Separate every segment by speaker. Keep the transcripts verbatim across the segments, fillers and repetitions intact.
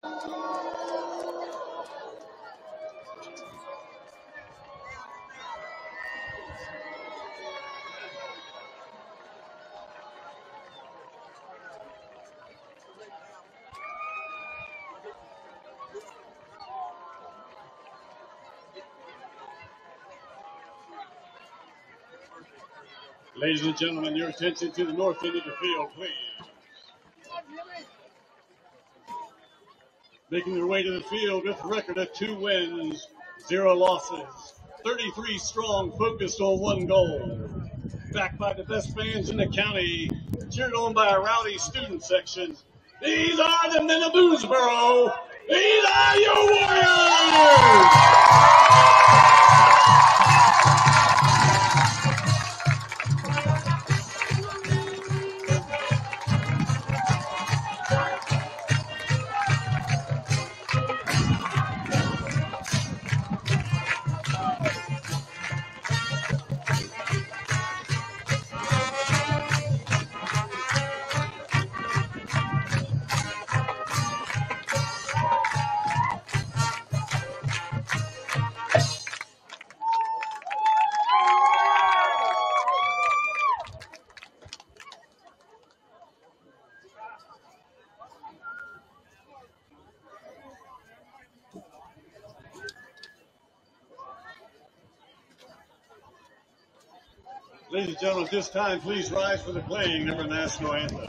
Speaker 1: Ladies and gentlemen, your attention to the north end of the field, please. Making their way to the field with a record of two wins, zero losses, thirty-three strong, focused on one goal. Backed by the best fans in the county, cheered on by a rowdy student section. These are the men of Boonsboro. These are your Warriors! Ladies and gentlemen, at this time, please rise for the playing of our national anthem.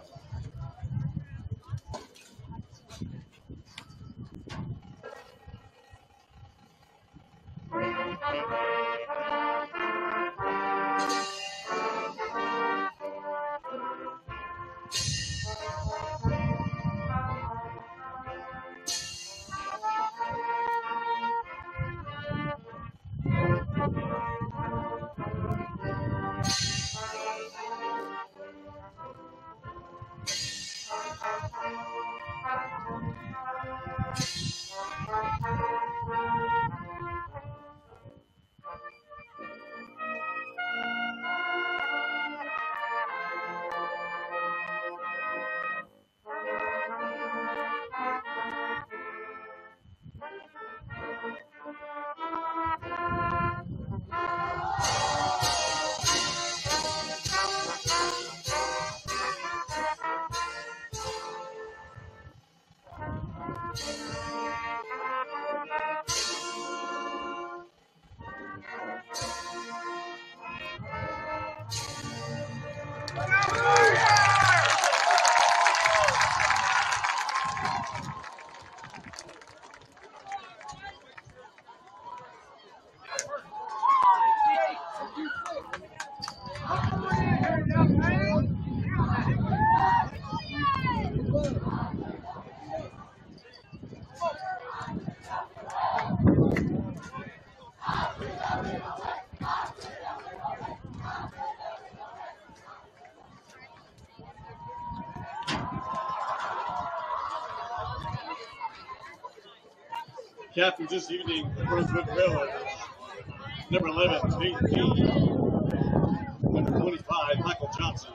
Speaker 1: Captain this evening for Brunswick Village, number eleven, Tate Dean, number twenty-five, Michael Johnson,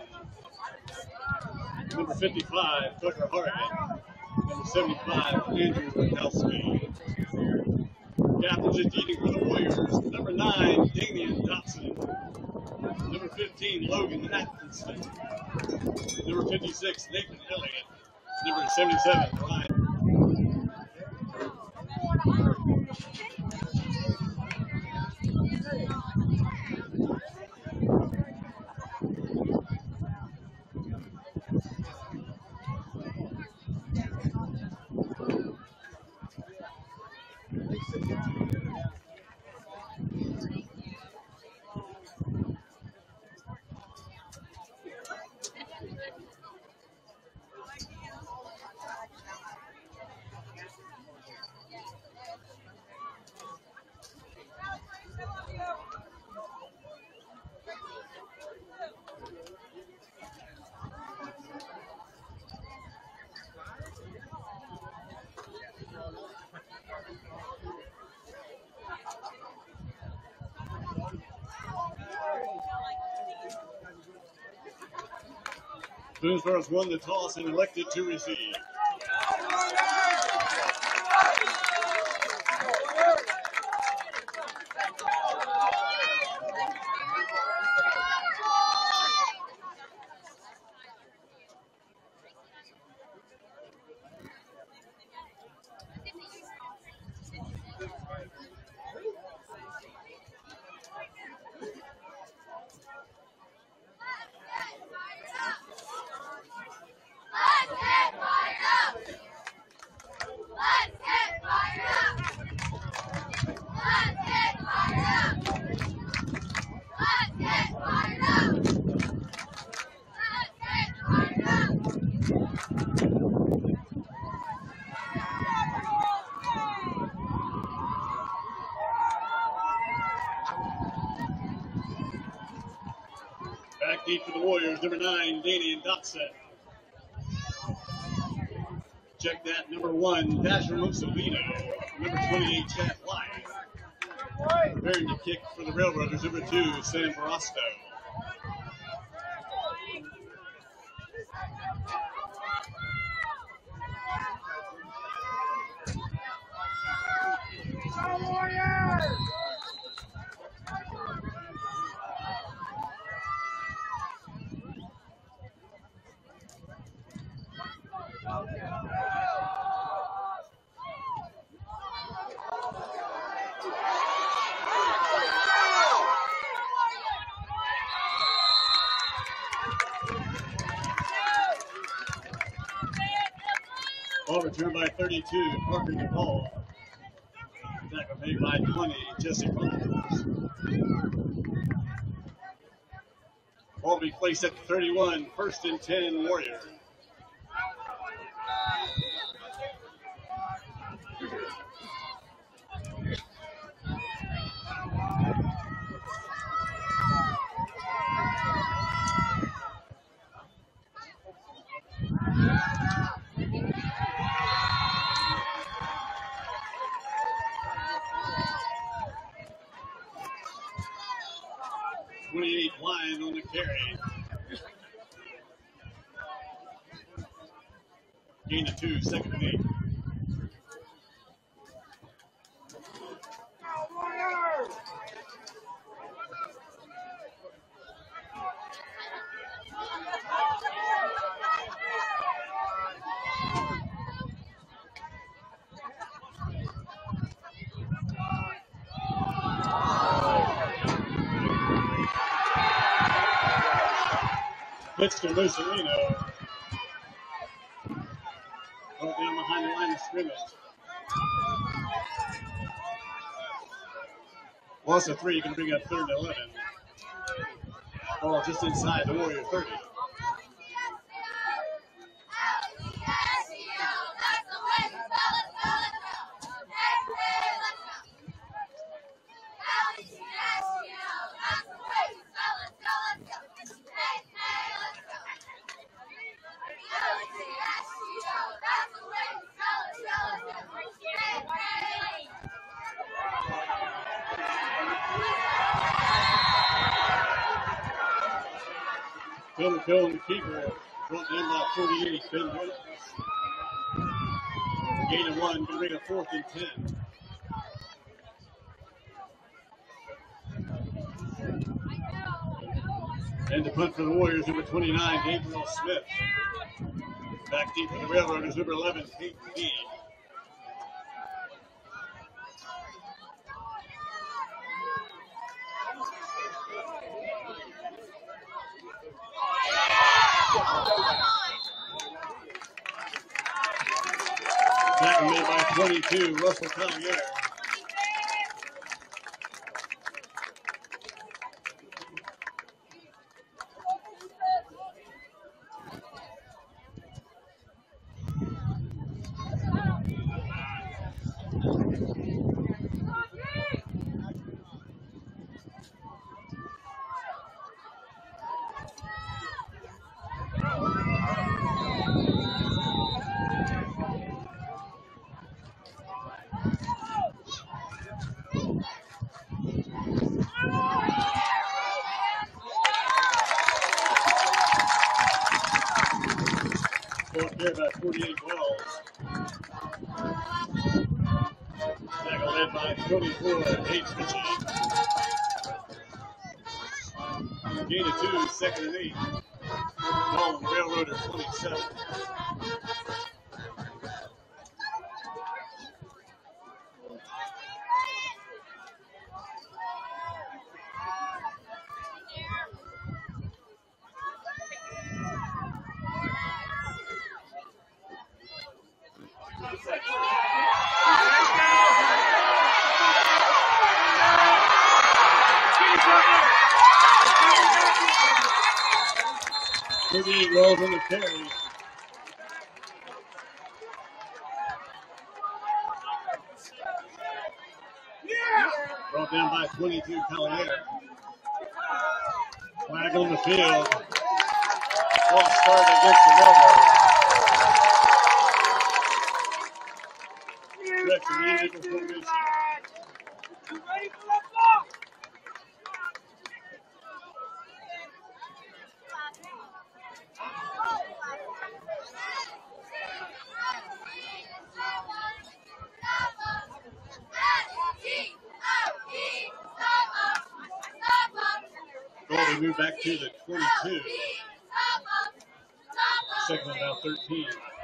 Speaker 1: number fifty-five, Tucker Hargan, number seventy-five, Andrew Rakowski. Captain this evening for the Warriors, number nine, Damian Dotson, number fifteen, Logan Atkinson, number fifty-six, Nathan Elliott, number seventy-seven, Ryan. Boonsboro's won the toss and elected to receive. deep for the Warriors, number nine, Danian Dotson. Check that, number one, Dasher Mussolino. Number twenty-eight, Chad White. Preparing to kick for the Railroaders, number two, Sam Barasto. Ball returned by thirty-two, Parker DePaul. Tackle made by twenty, Jesse Rogers. Ball will be placed at thirty-one, first and ten, Warriors. twenty-eight line on the carry. Gain of two, second and eight. Mister Mussolino. Ball down behind the line of scrimmage. Loss of three, you can bring up third and eleven. Ball just inside the Warrior thirty. Phil Phil and the keeper brought down by forty-eight. Ben Williams. Gain of one, can bring a fourth and ten. And the punt for the Warriors, number twenty-nine, Gabriel Smith. Back deep for the Railroaders, number eleven, Kate Key. Tackle made by twenty-two, Russell Collier. There by forty-eight Wells. Tackle led by twenty-four, H. Ritchie. Gain of two, second and eight. Ball on Railroader twenty-seven. thirty-eight Wells on the carry. Brought down by twenty-two, Collier. Flag on the field. False start against the Railroad. Rex in the illegal formation.
Speaker 2: Ready for the block?
Speaker 1: Well, they move back to the twenty-two. Second and about thirteen.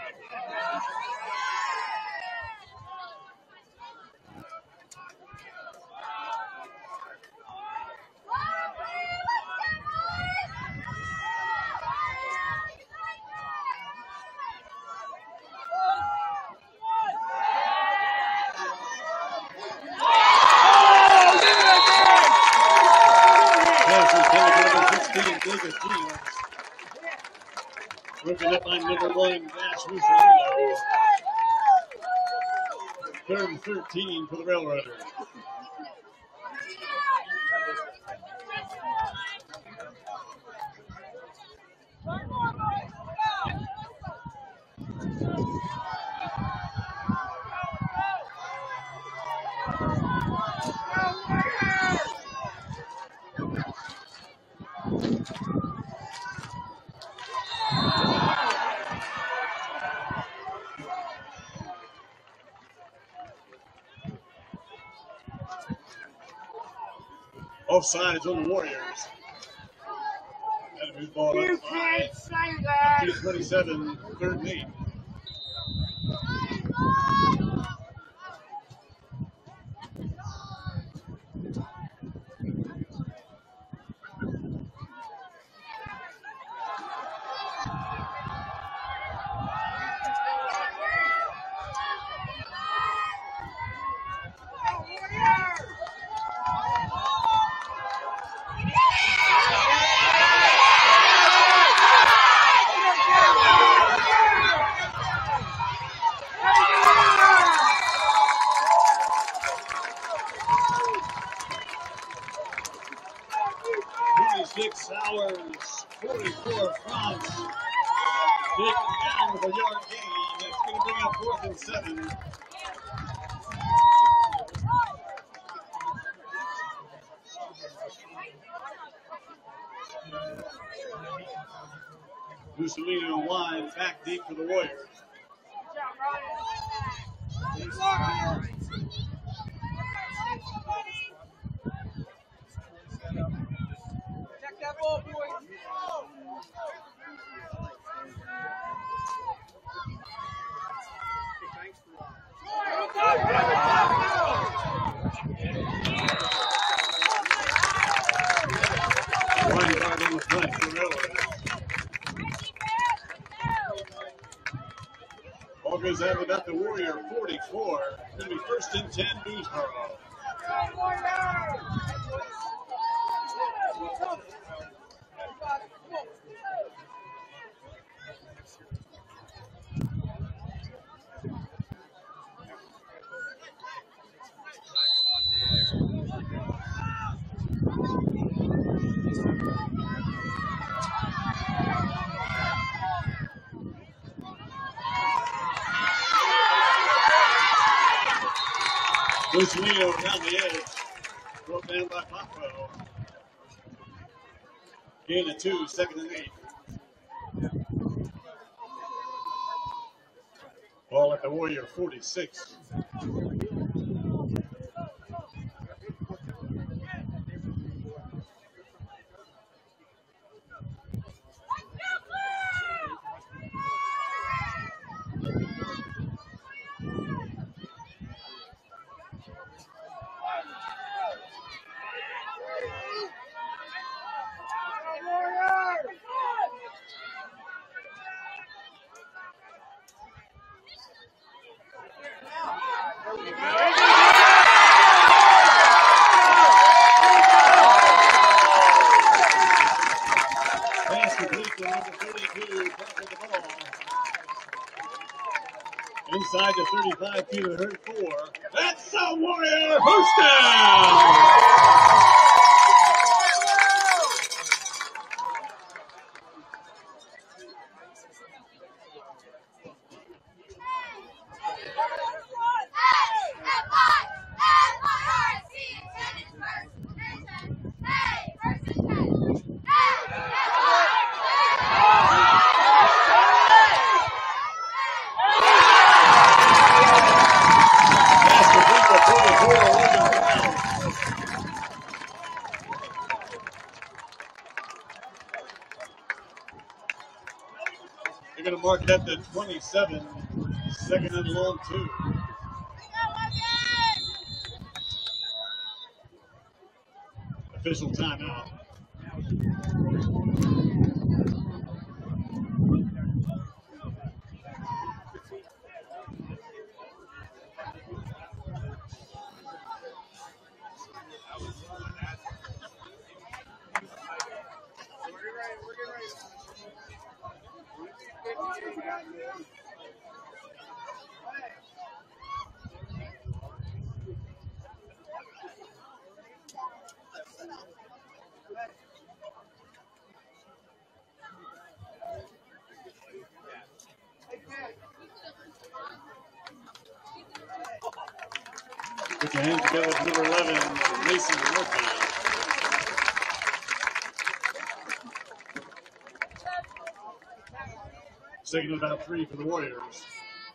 Speaker 1: Broken up by number one, Dash Mussolino. Third and thirteen for the Railroaders. Offsides on the Warriors. Got to move ball up five. two twenty-seven, third and eight. twenty-six hours, forty-four France. Taken down with a yard gain. That's going to bring up fourth and seven. Mussolino line back deep for the Warriors.
Speaker 2: Check that ball, boys.
Speaker 1: One yard on the play for Railroad. Ball goes out about the Warrior forty-four. It's going to be first and ten, Boonsboro. Mussolino down the edge. Brought down by Paco. Gain of two, second and eight. Ball at the Warrior forty-six. Pass complete to number thirty-two, tackled the ball. Inside the thirty-five to the thirty-four. That's a Warrior first down! marked at the twenty-seven. Second and long two. Official timeout. Put your hands together for number eleven, Mason Murphy. Second and about three for the Warriors.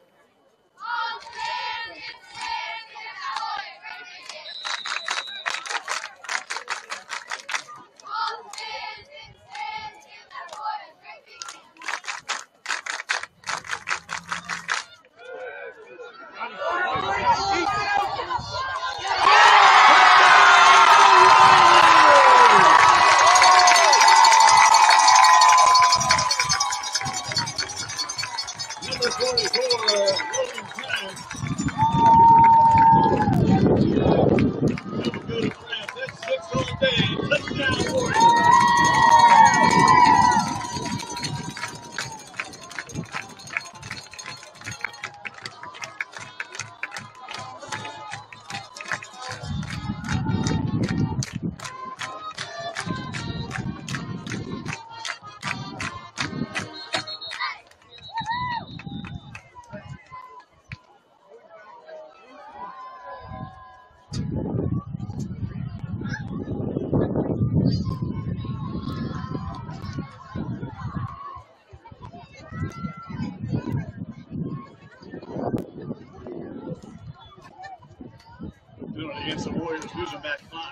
Speaker 1: Doing it against the Warriors, losing back five.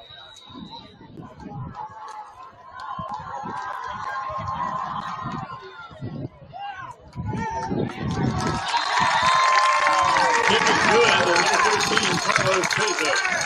Speaker 1: Kick is good, number thirteen, Carlos Peza.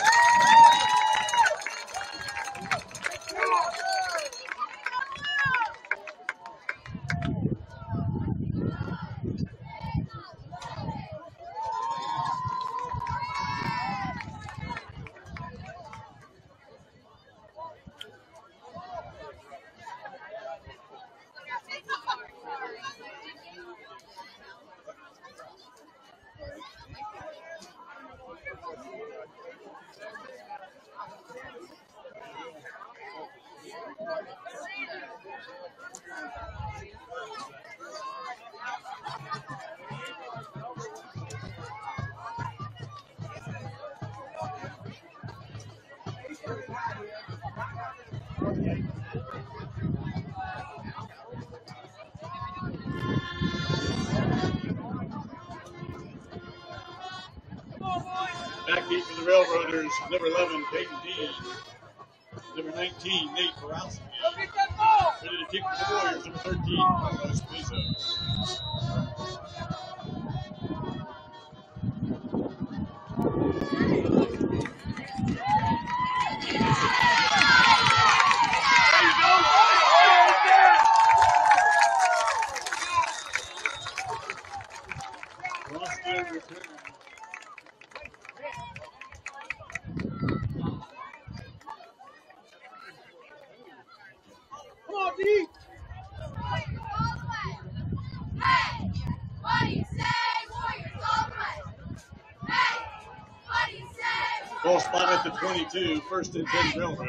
Speaker 1: Backbeat for the Railroaders, number eleven, Peyton Dean. Number nineteen, Nate Varsity. Ready to kick for the Warriors, number thirteen, Carlos Peza. Ball spot at the twenty-two, first and ten Railroaders.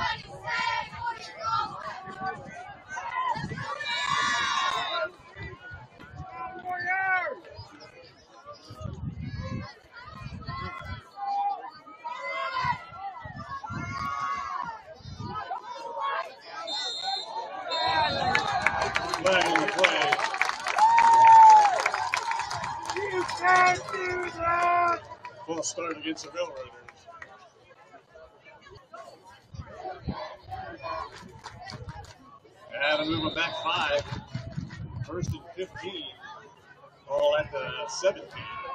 Speaker 1: Flag on the play. You can't do that! False start against the Railroaders. And a movement back five. First and fifteen. Ball at the seventeen.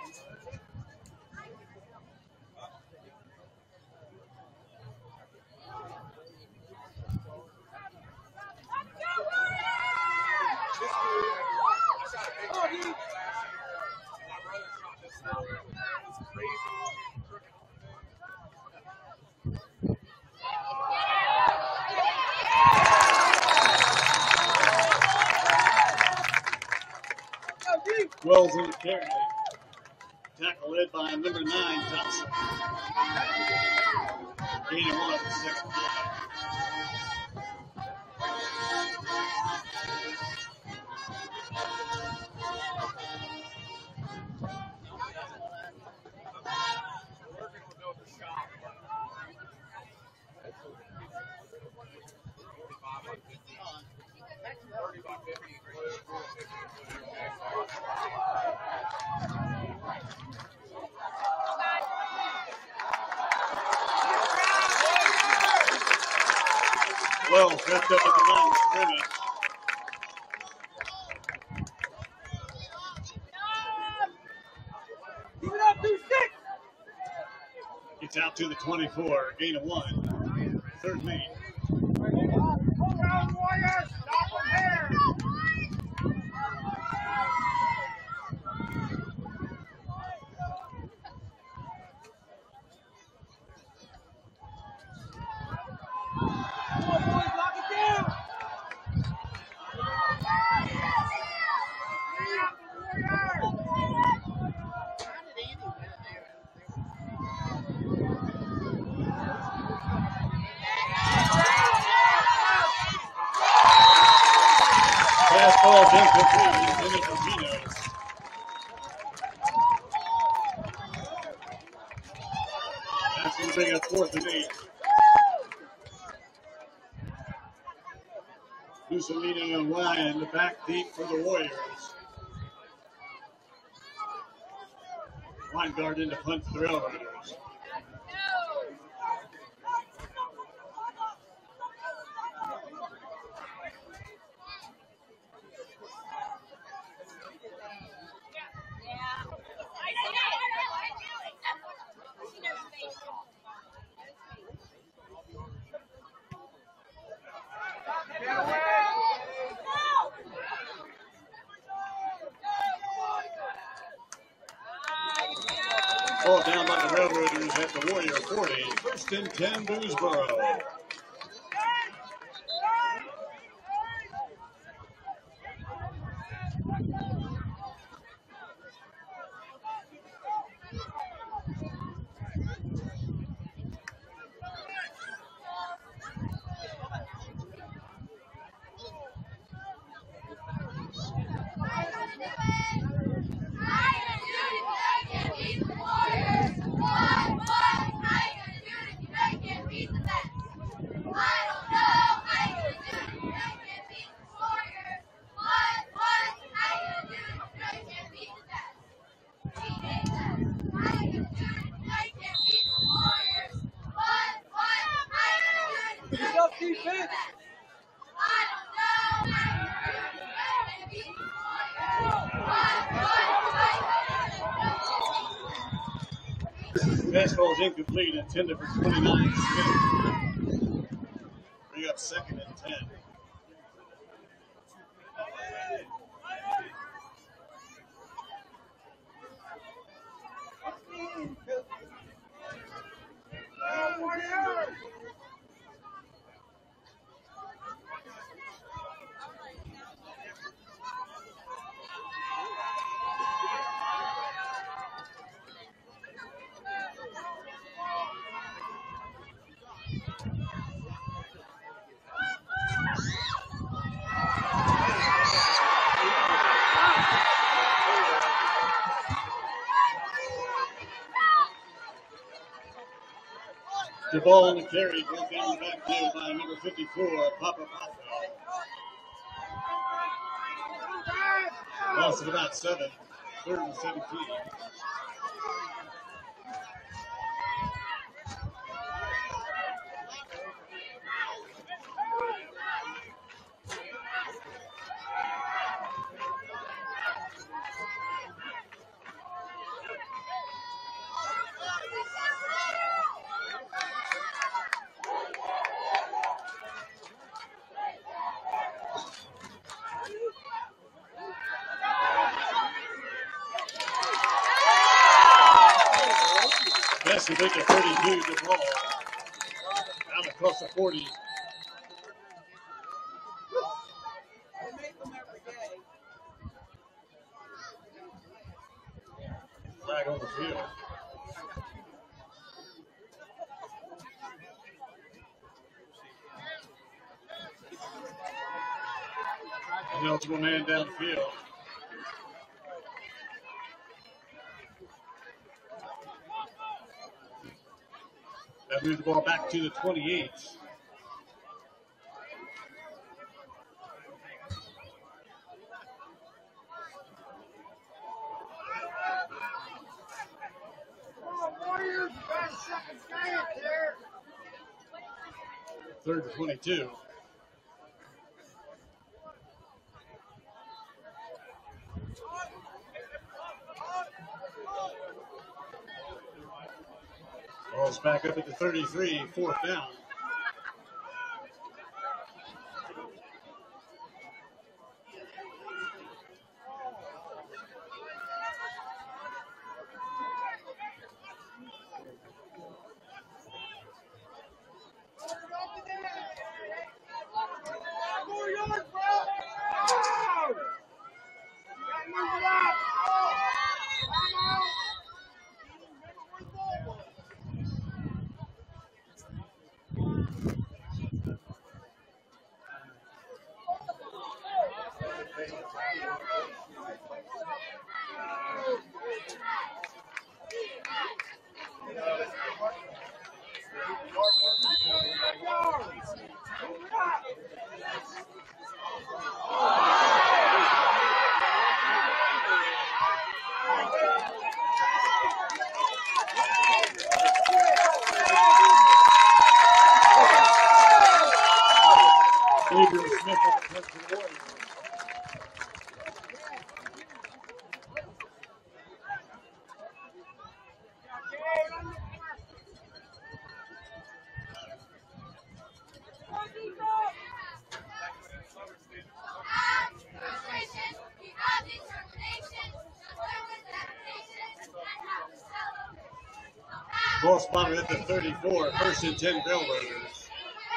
Speaker 1: Wells in the carry. Tackle led by number nine, Thompson. Gain of one of the second play. Wells wrapped up at the line of scrimmage.
Speaker 2: Keep it up, two six.
Speaker 1: Gets out to the twenty-four. Gain of one. Third main.
Speaker 2: Hold on, Warriors. Stop them here. Come on, boys, lock it down.
Speaker 1: Fastball incomplete. Into Torpedoes. That's going to bring up fourth and eight. Mussolino and Ryan, the back deep for the Warriors. Weingart in to punt for the Railroaders. Ball down by the Railroaders at the Warrior forty. First and ten, Boonsboro. Fastball is incomplete, intended for twenty-nine. Smith. Bring up second and ten. The ball on the carry goes down the backfield by number fifty-four, Papa Papa. Loss of about seven, third and seventeen. Best of it to thirty-two to ball. Out across the forty. Flag on the field. Eligible man downfield. That moves the ball back to the twenty-eight. Third and twenty-two. Ball's back up at the thirty-three, fourth down. Ball spotted at the thirty-four, first and ten Railroaders.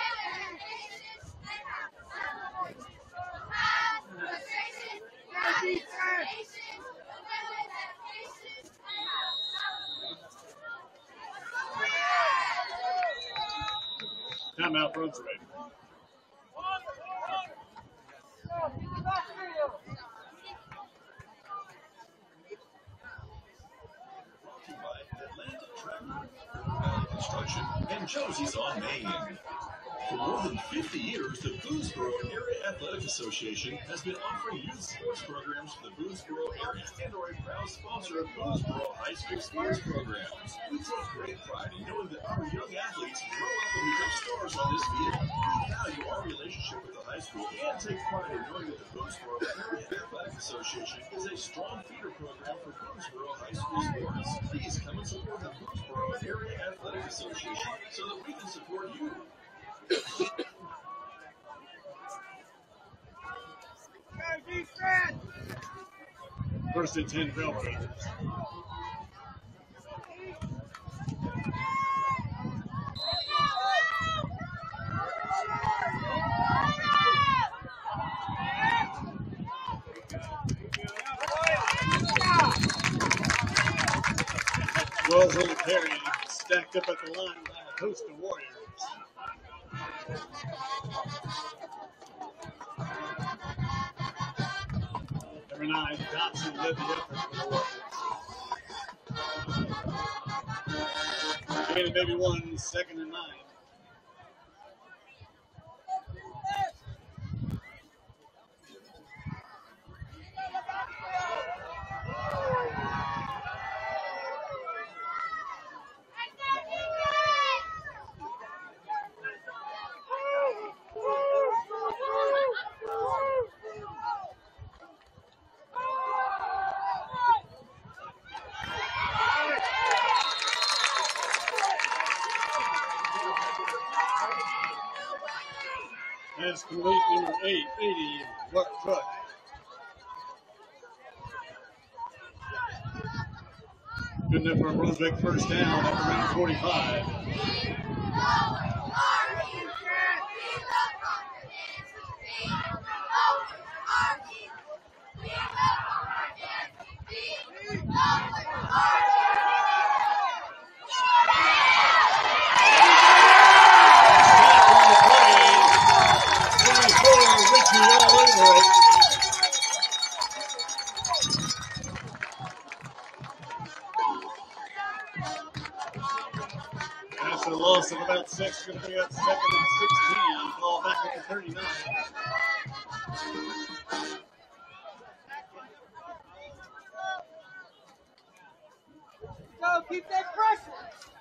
Speaker 1: Timeout Brunswick.
Speaker 3: Construction and Josie's on Main. For more than fifty years, the Boonsboro Area Athletic Association has been offering youth sports programs for the Boonsboro area and are a proud sponsor of Boonsboro High School sports programs. We take great pride in knowing that our young athletes grow up and become stars on this field. We value our relationship with the high school and take pride in knowing that the Boonsboro Area Athletic Association is a strong feeder program for Boonsboro High School sports. Please come and support the Boonsboro Area Athletic Association so that we can support you.
Speaker 1: First and ten Railroaders. Wells on the carry, stacked up at the line by a host of Warriors. Number nine, Dotson led the effort for the Warriors. Gain maybe one, second and nine. That's complete number eight, eighty, Mark Truck. Good enough for Brunswick first down at around forty-five. That's a loss of about six. Going to bring up second and sixteen. Ball back at the thirty-nine.
Speaker 2: Go, keep that pressure.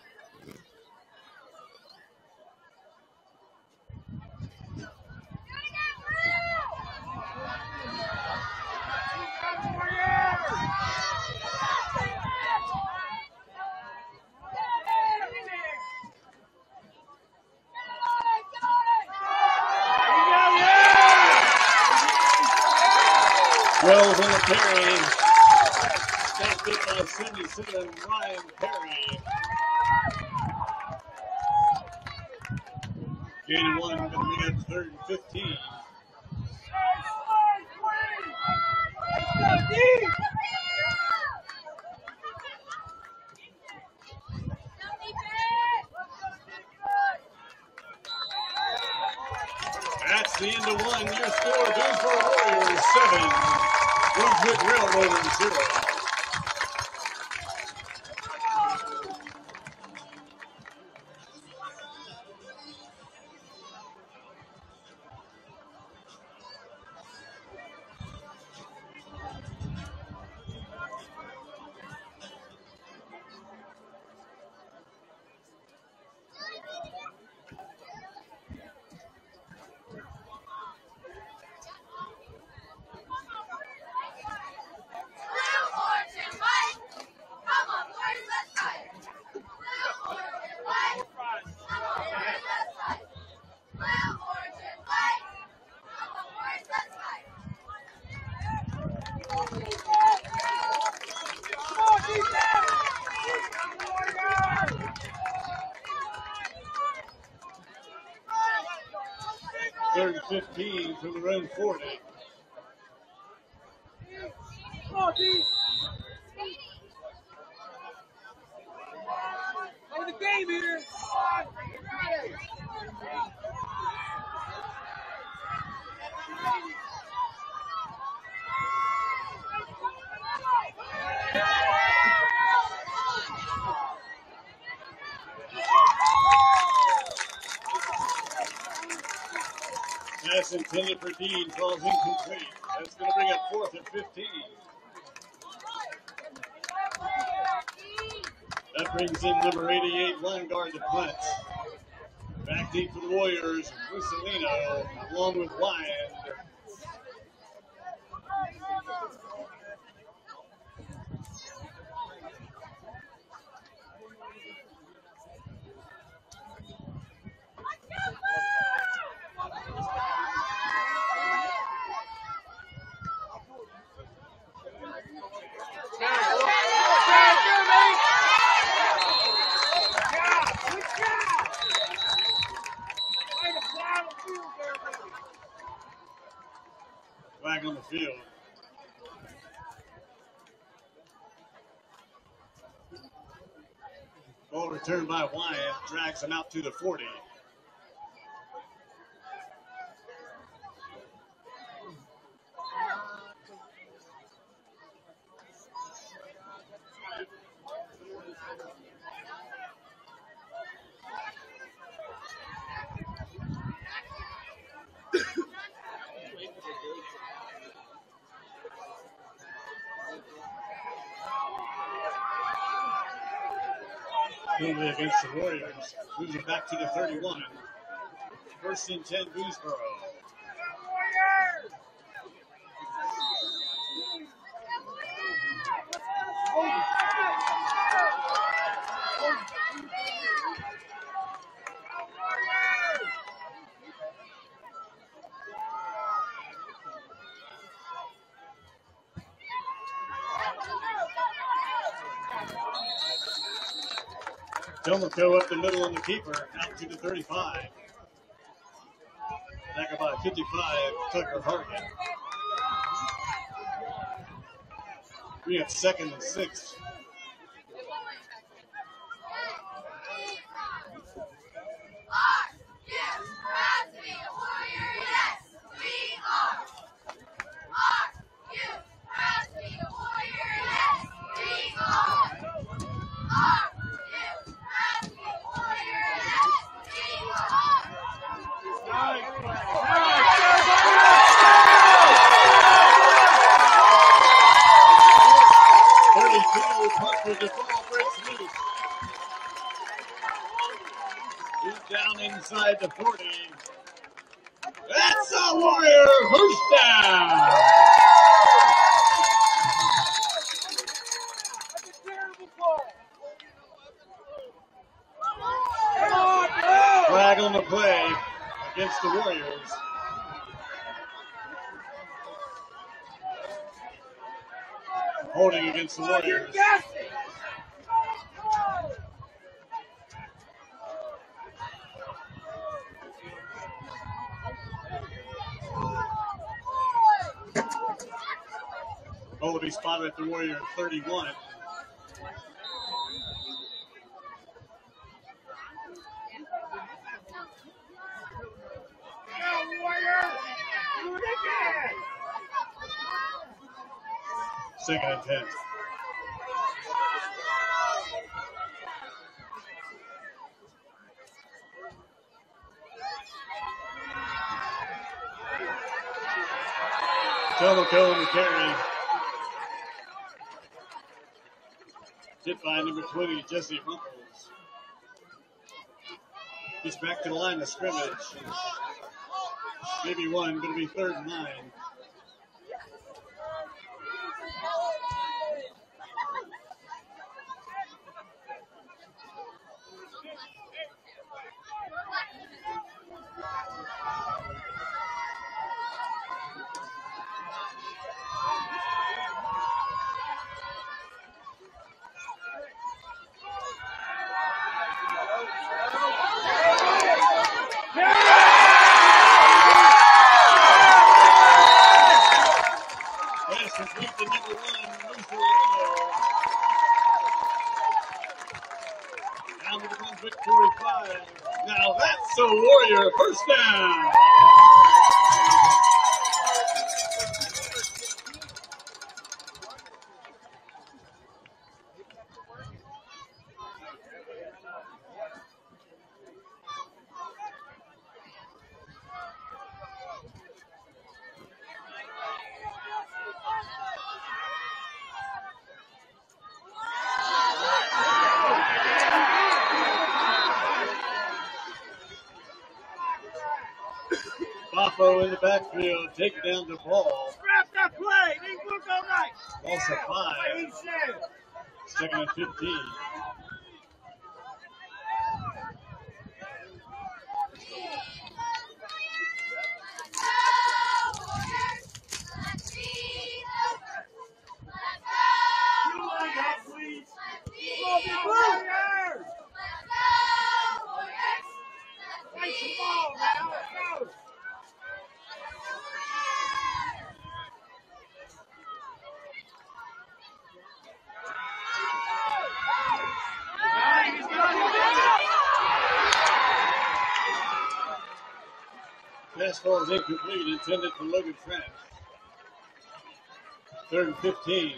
Speaker 1: twelve on the carry. Stopped it by seventy-seven, Ryan Perry. Gain one, going to be at third and fifteen. That's the end of one. Your score, Boonsboro Warriors seven, Brunswick Railroaders zero. Third and fifteen from the road forty.
Speaker 2: Come on, D. Play the game here.
Speaker 1: Pass intended for Dean falls incomplete. That's going to bring up fourth and fifteen. That brings in number eighty-eight, line guard to punt. Back deep for the Warriors, Mussolino, along with Wyatt. Flag on the field. Ball returned by Wyatt, drags him out to the forty. Penalty against the Warriors. Moves it back to the thirty-one. First and ten, Boonsboro. Tomoko up the middle on the keeper, out to the thirty-five. Back about fifty-five, Tucker Hargan. We have second and six. The ball breaks loose. He's down inside the forty. That's a Warrior first down. Flag on the play against the Warriors. Holding against the Warriors. Ball will be spotted at the Warrior thirty-one. Second and ten. Tomoko in the carry. Hit by number twenty, Jesse Rumples. Gets back to the line of scrimmage. Maybe one, going to be third and nine. Down to the Brunswick forty-five. Now that's a Warrior first down. Boffo in the backfield, taking down the ball.
Speaker 2: Scrap that play. They look all right.
Speaker 1: Also five. Second and fifteen. Pass ball is incomplete, intended for Logan French. Third and fifteen.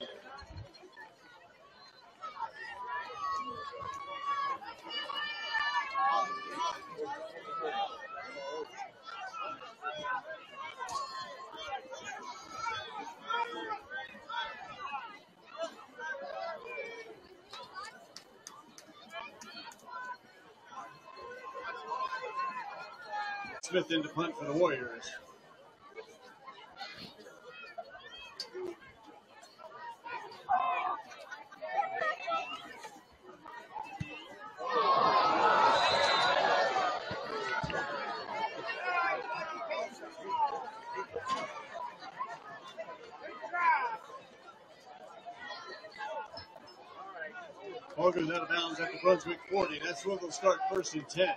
Speaker 1: Smith in to punt for the Warriors. ball goes out of bounds at the Brunswick forty. That's where they'll start first and ten.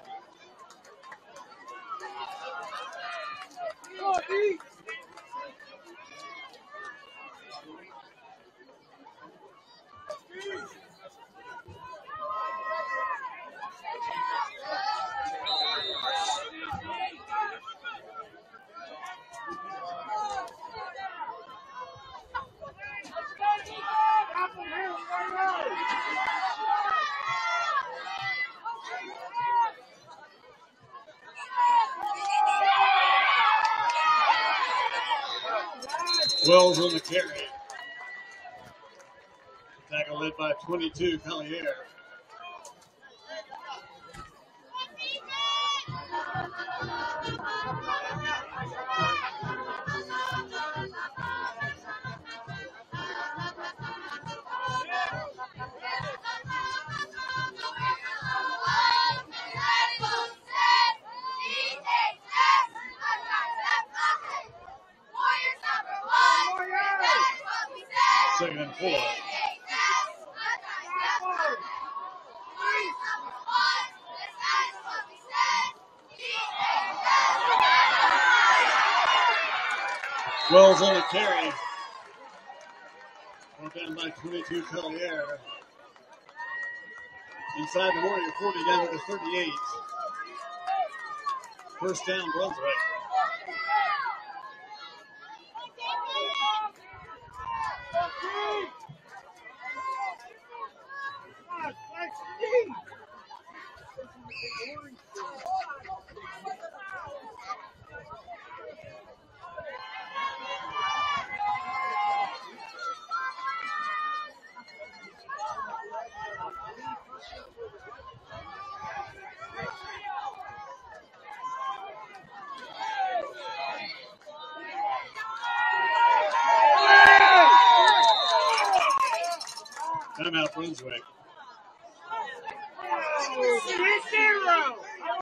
Speaker 1: Wells on the carry. Tackle led by twenty-two, Collier. Second and four. Wells on the carry. Brought down by twenty-two, Collier. Inside the Warrior forty, down to the thirty-eight. First down, Brunswick. Timeout, Brunswick.
Speaker 2: Zero.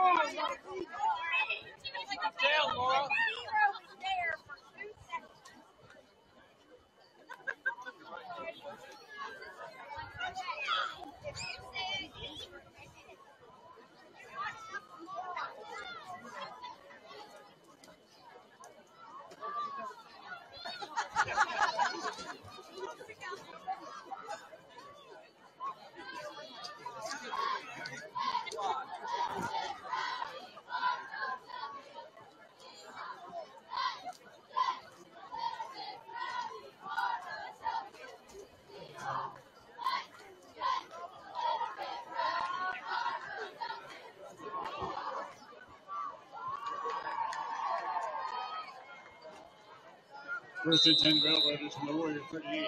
Speaker 1: First and ten, Railroaders from the Warrior thirty-eight.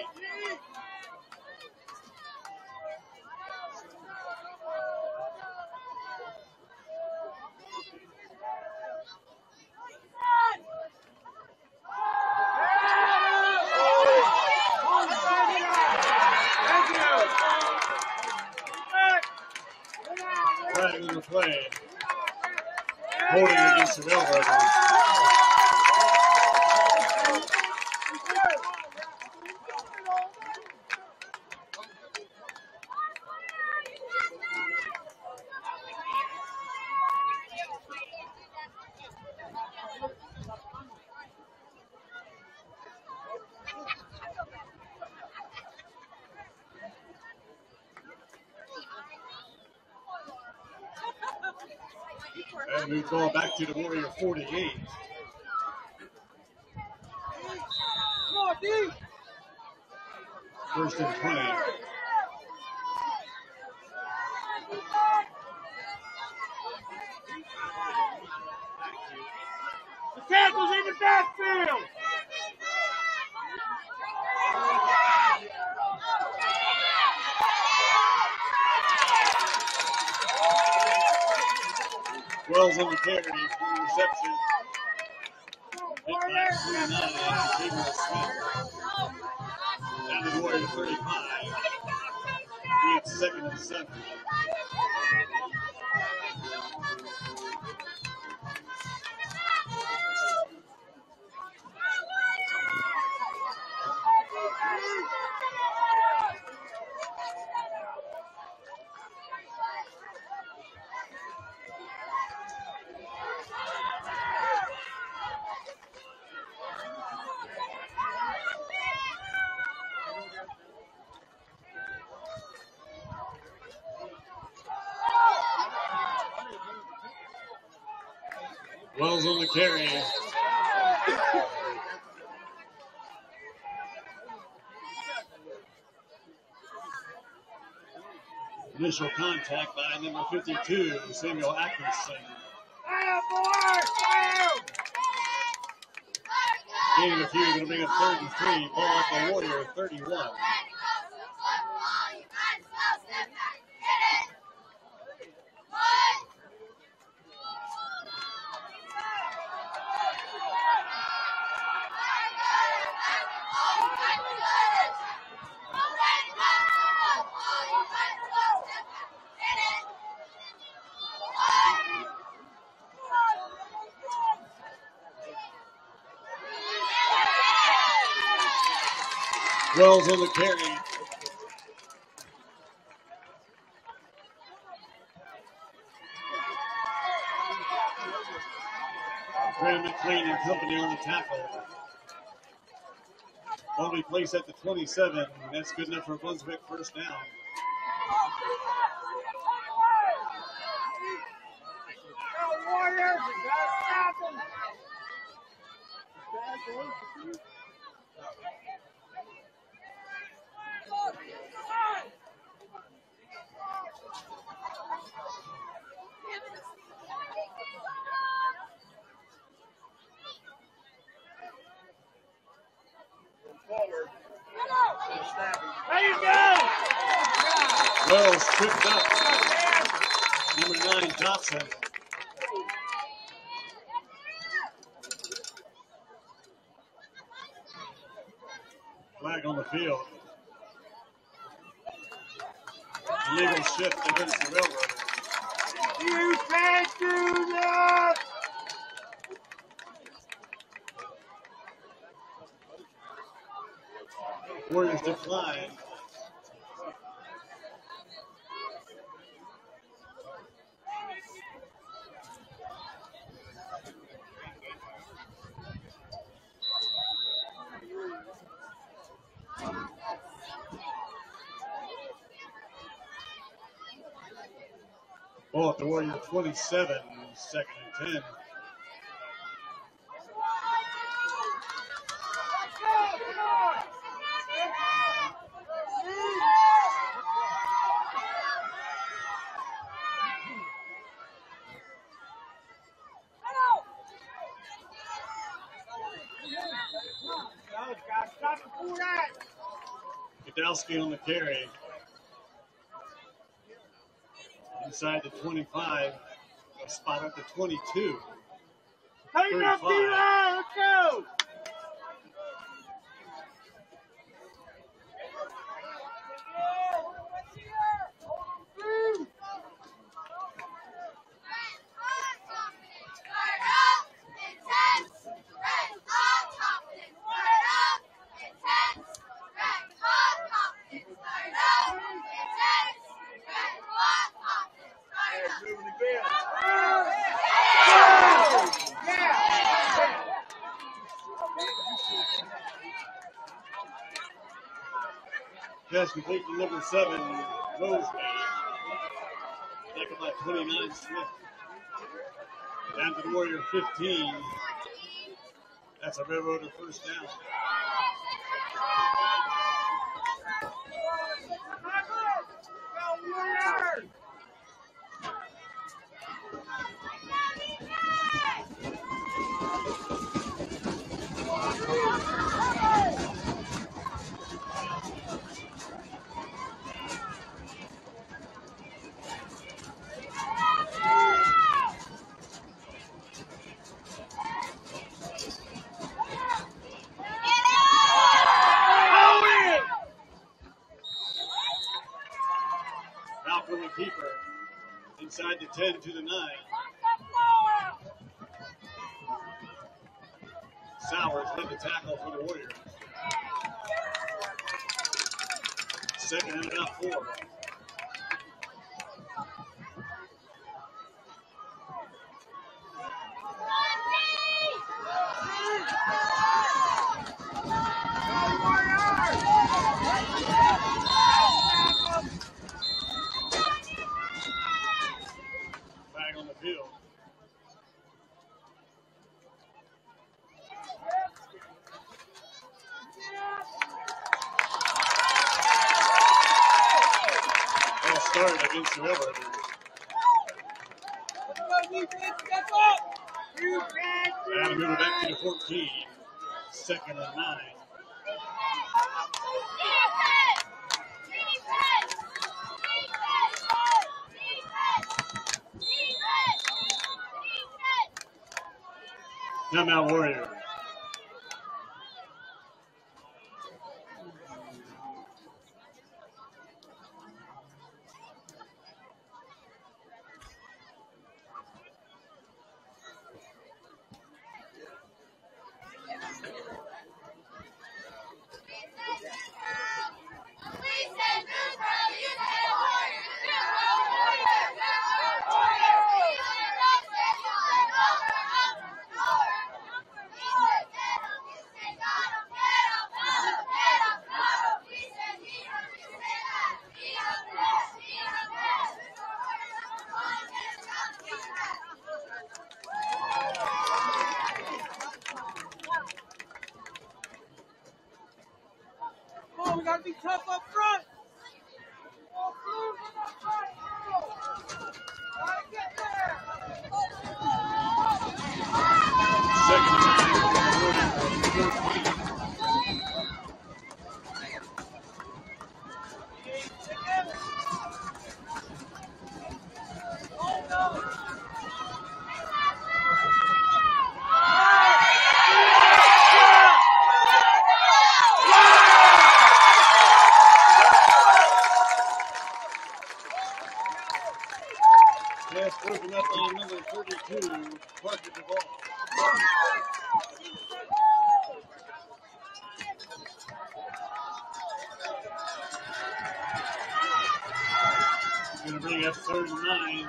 Speaker 1: Right in the play. Holding against the Railroaders. And we ball back to the Warrior forty-eight. First and twenty.
Speaker 2: The tackle's in the backfield.
Speaker 1: Wells on the carry for the reception. Hit by twenty-nine, Gabriel Smith. Down to the Warrior thirty-five. We have second and seven. Wells on the carry. Initial contact by number fifty-two, Samuel Atkinson. Gaining a few, going to bring up third and three. Ball off the Warrior, thirty-one. Wells on the carry. Graham McLean and company on the tackle. Ball be placed at the twenty-seven. That's good enough for Brunswick first down.
Speaker 2: Warriors, you gotta stop them. Forward. There you go.
Speaker 1: Wells tripped up. Number nine, Johnson. Flag on the field. Illegal shift against the Railroad.
Speaker 2: You can't do that.
Speaker 1: Warriors decline. Ball at the Warrior twenty-seven, second and ten. Godowski on the carry. Inside the twenty-five, a spot at the twenty-two.
Speaker 2: Hey, up, D-line, let's go.
Speaker 1: Pass complete to number seven, Roseman. Taken by twenty-nine, Smith. Down to the Warrior fifteen. That's a Railroader first down. Keeper inside the ten to the nine. Sowers led the tackle for the Warriors. Second and about four. against the Railroaders. Now to move it back to the fourteen. Second and nine. Timeout Warriors.
Speaker 2: We gotta be tough up front.
Speaker 1: Pass broken up on number thirty-two, Parker Duvall. Going to bring up third and nine.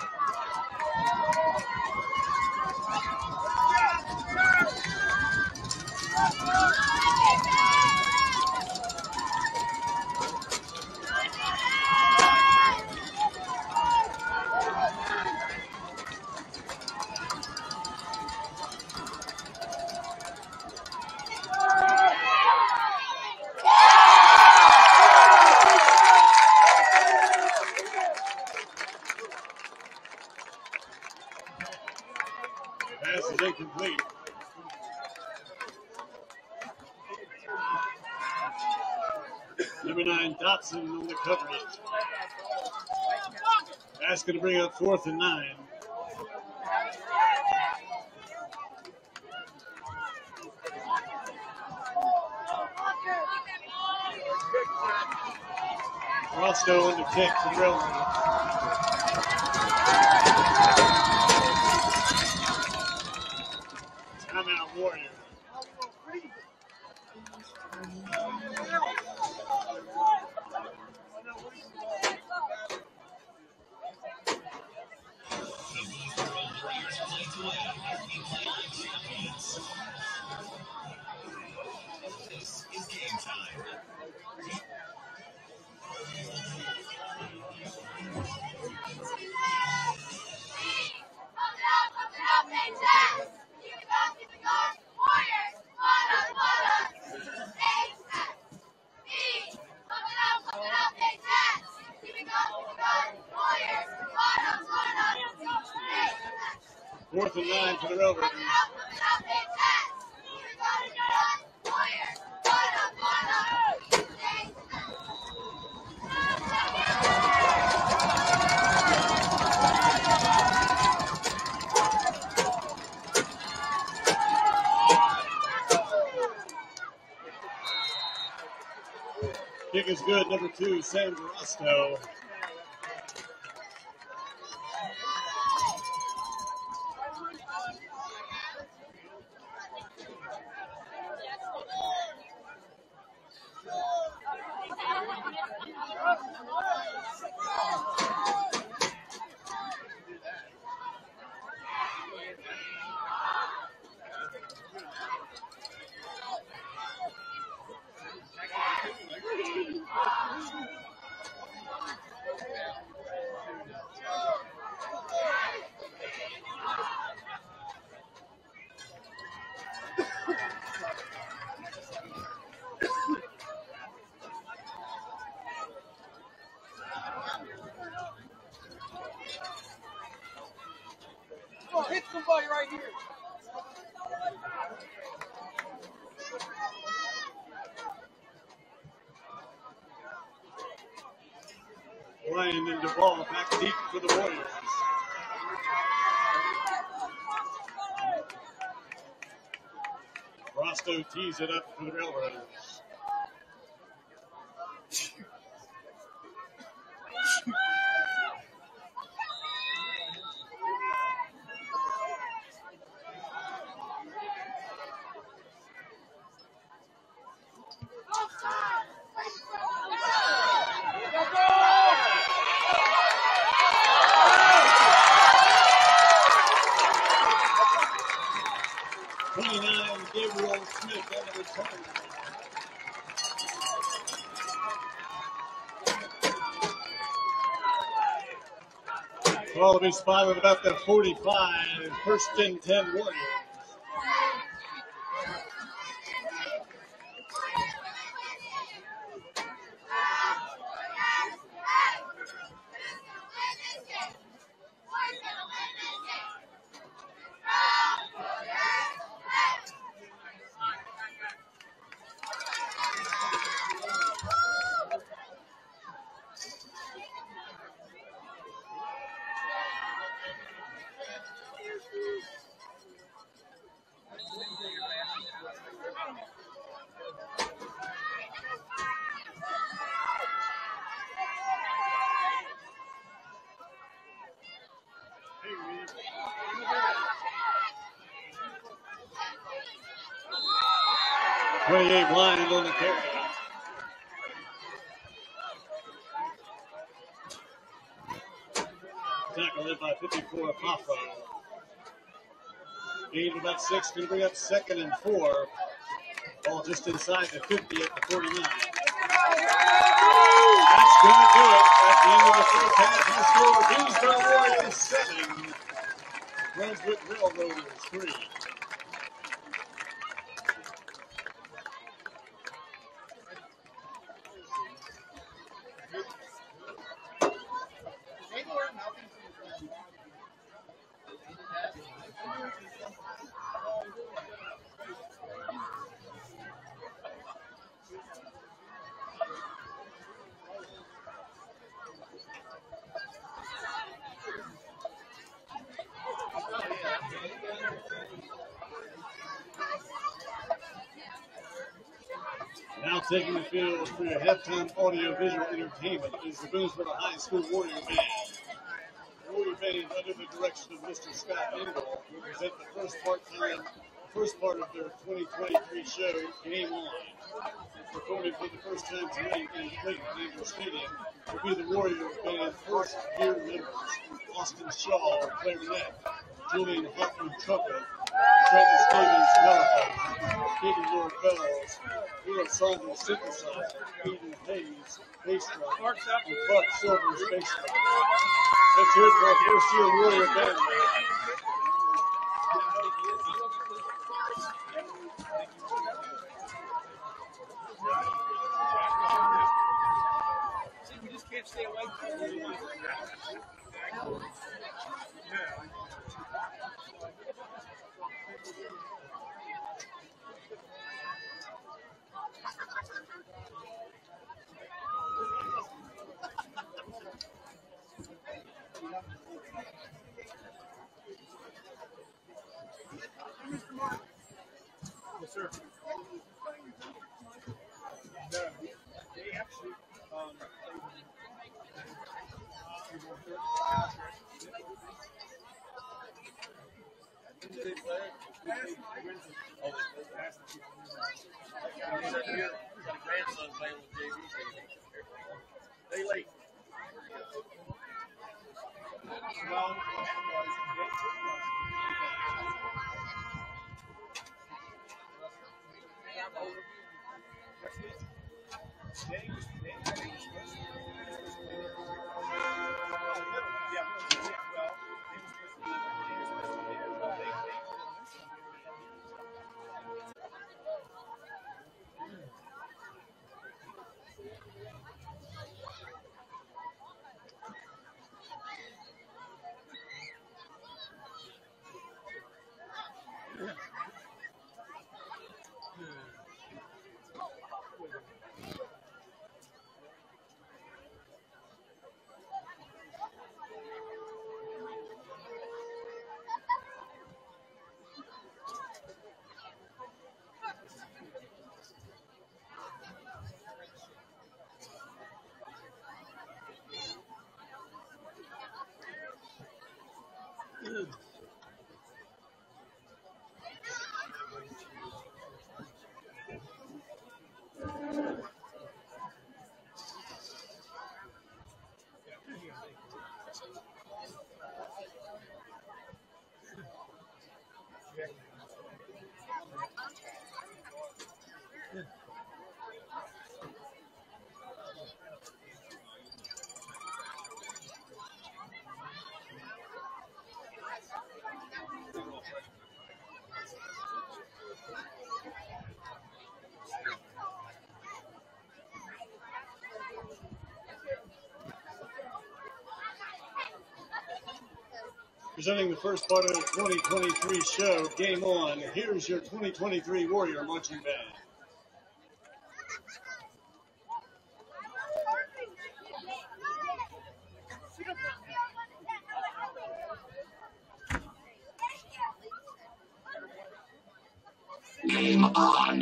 Speaker 1: Pass is incomplete. Number nine, Dotson on the coverage. That's going to bring up fourth and nine. Roscoe on the kick for the Railroaders. Timeout Warriors.
Speaker 3: This is game time.
Speaker 1: Fourth and nine for the Railroaders. Kick is good, number two, Sam Roscoe.
Speaker 2: hit somebody right here.
Speaker 1: Ryan into the ball, back deep for the Warriors. Rosto tees it up for the Railroaders. twenty-nine, Gabriel Smith on the return. Ball will be spotted about the forty-five, first and ten Warriors. twenty-eight blind on the carry. Tackle led by fifty-four, Pafo. Gain of about six, going to bring up second and four. Ball just inside the fifty at the forty-nine. That's going to do it. At the end of the first half, the score, Boonsboro Warriors seven, Brunswick Railroaders three. Now taking the field for your halftime audio-visual entertainment is the Boonsboro High School Warrior Band. The Warrior Band, under the direction of Mister Scott Engel, will present the first part time, first part of their twenty twenty-three show, Game On. Performing for the first time tonight in Clayton Andrews Stadium will be the Warrior Band first year members: Austin Shaw, clarinet; Julian Hoffman, trumpet; Trenton Stevens, telephone; Katie Lord bells; Will Saunders, synthesizer; Eden Hayes, bass drum; and Clark Silver's bass drum. Let's hear it for our first year Warrior Band.
Speaker 2: See, we just can't stay away from it. Yes, sir. No, they actually, um, they play. Oh, the grandson playing with J V. They late. Well,
Speaker 1: Presenting the first part of the twenty twenty-three show, Game On. Here's your twenty twenty-three Warrior Marching Band.
Speaker 4: Game on.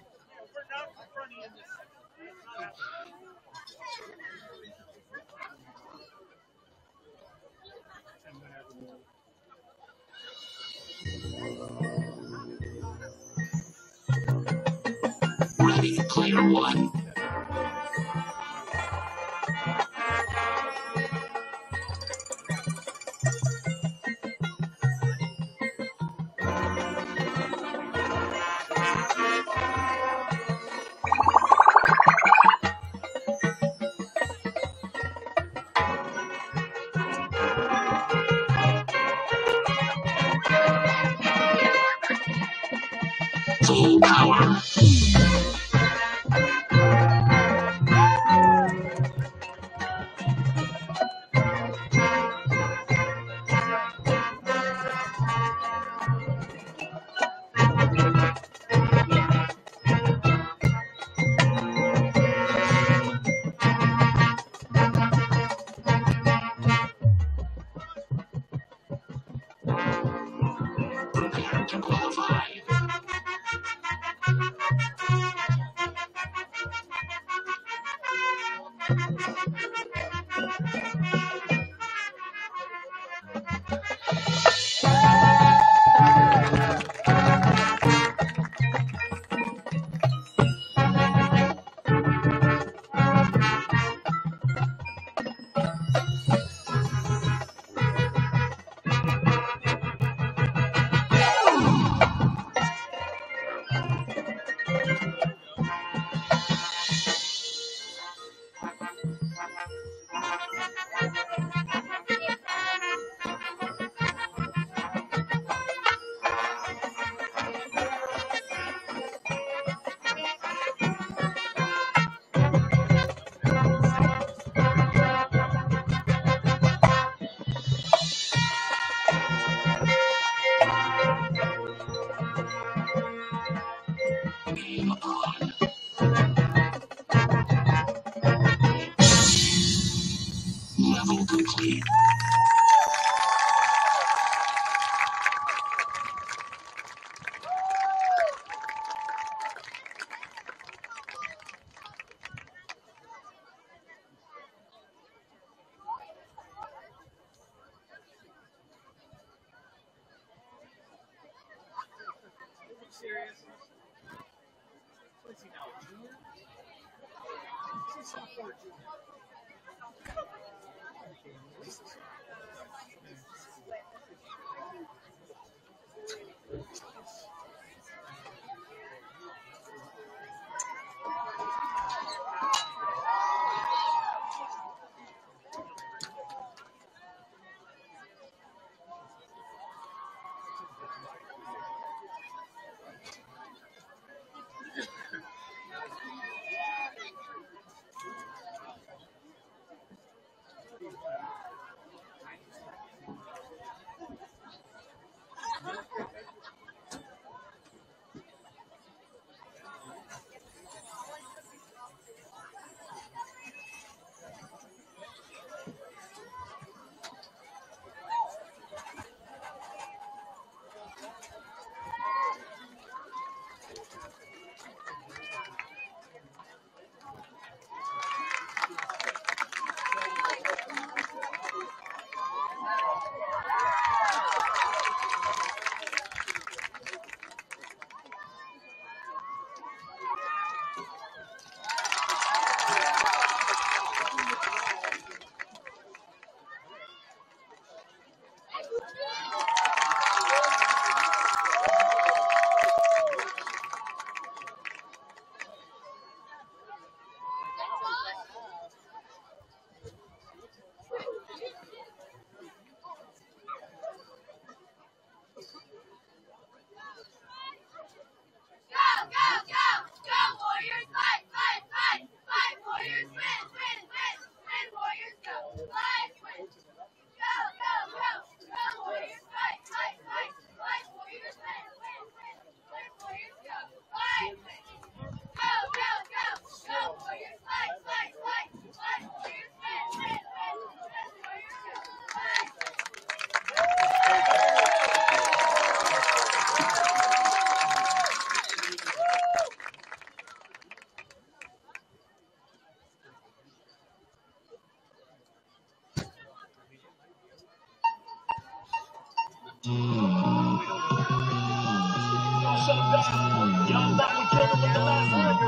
Speaker 4: Ready, player one. Full power. Prepare to qualify. Game on. Level complete.
Speaker 1: Young Bobby Taylor with the last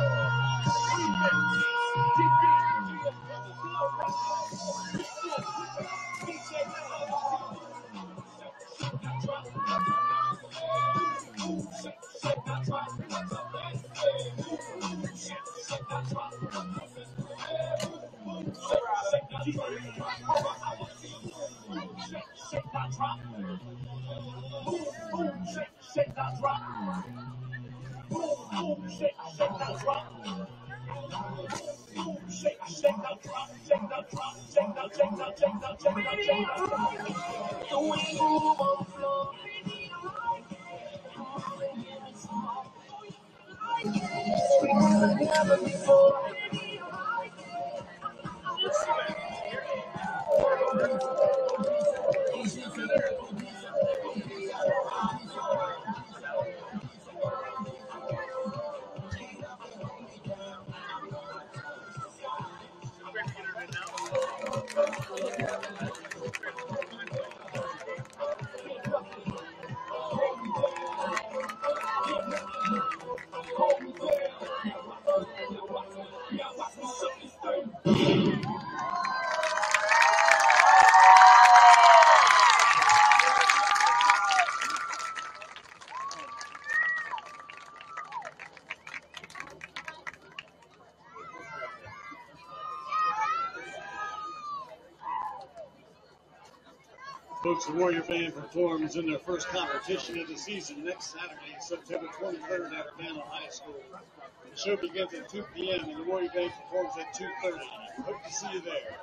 Speaker 1: Folks, the Warrior Band performs in their first competition of the season next Saturday, September twenty-third at Urbana High School. The show begins at two p.m. and the Warrior Band performs at two thirty. Hope to see you there.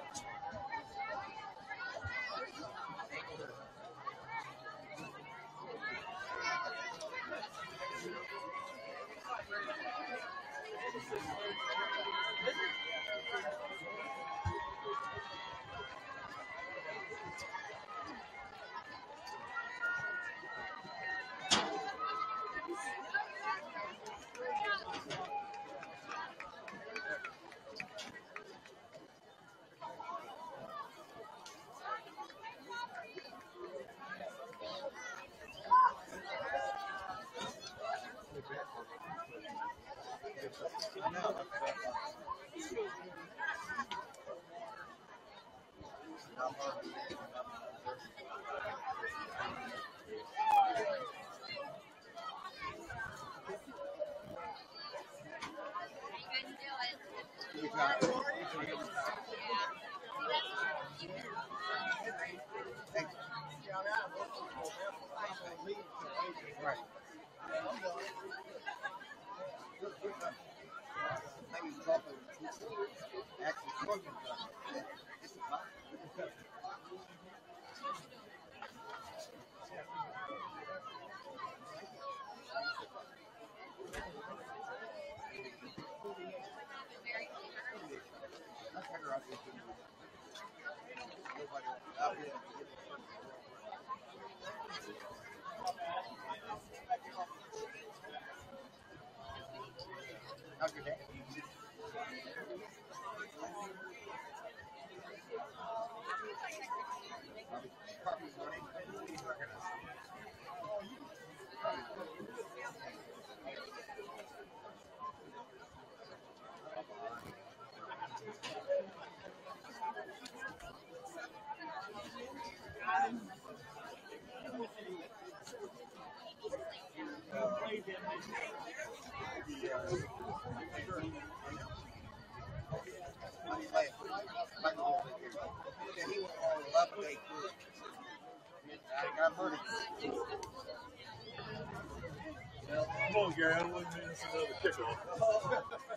Speaker 2: Come on, Gary. I don't want to miss another kickoff.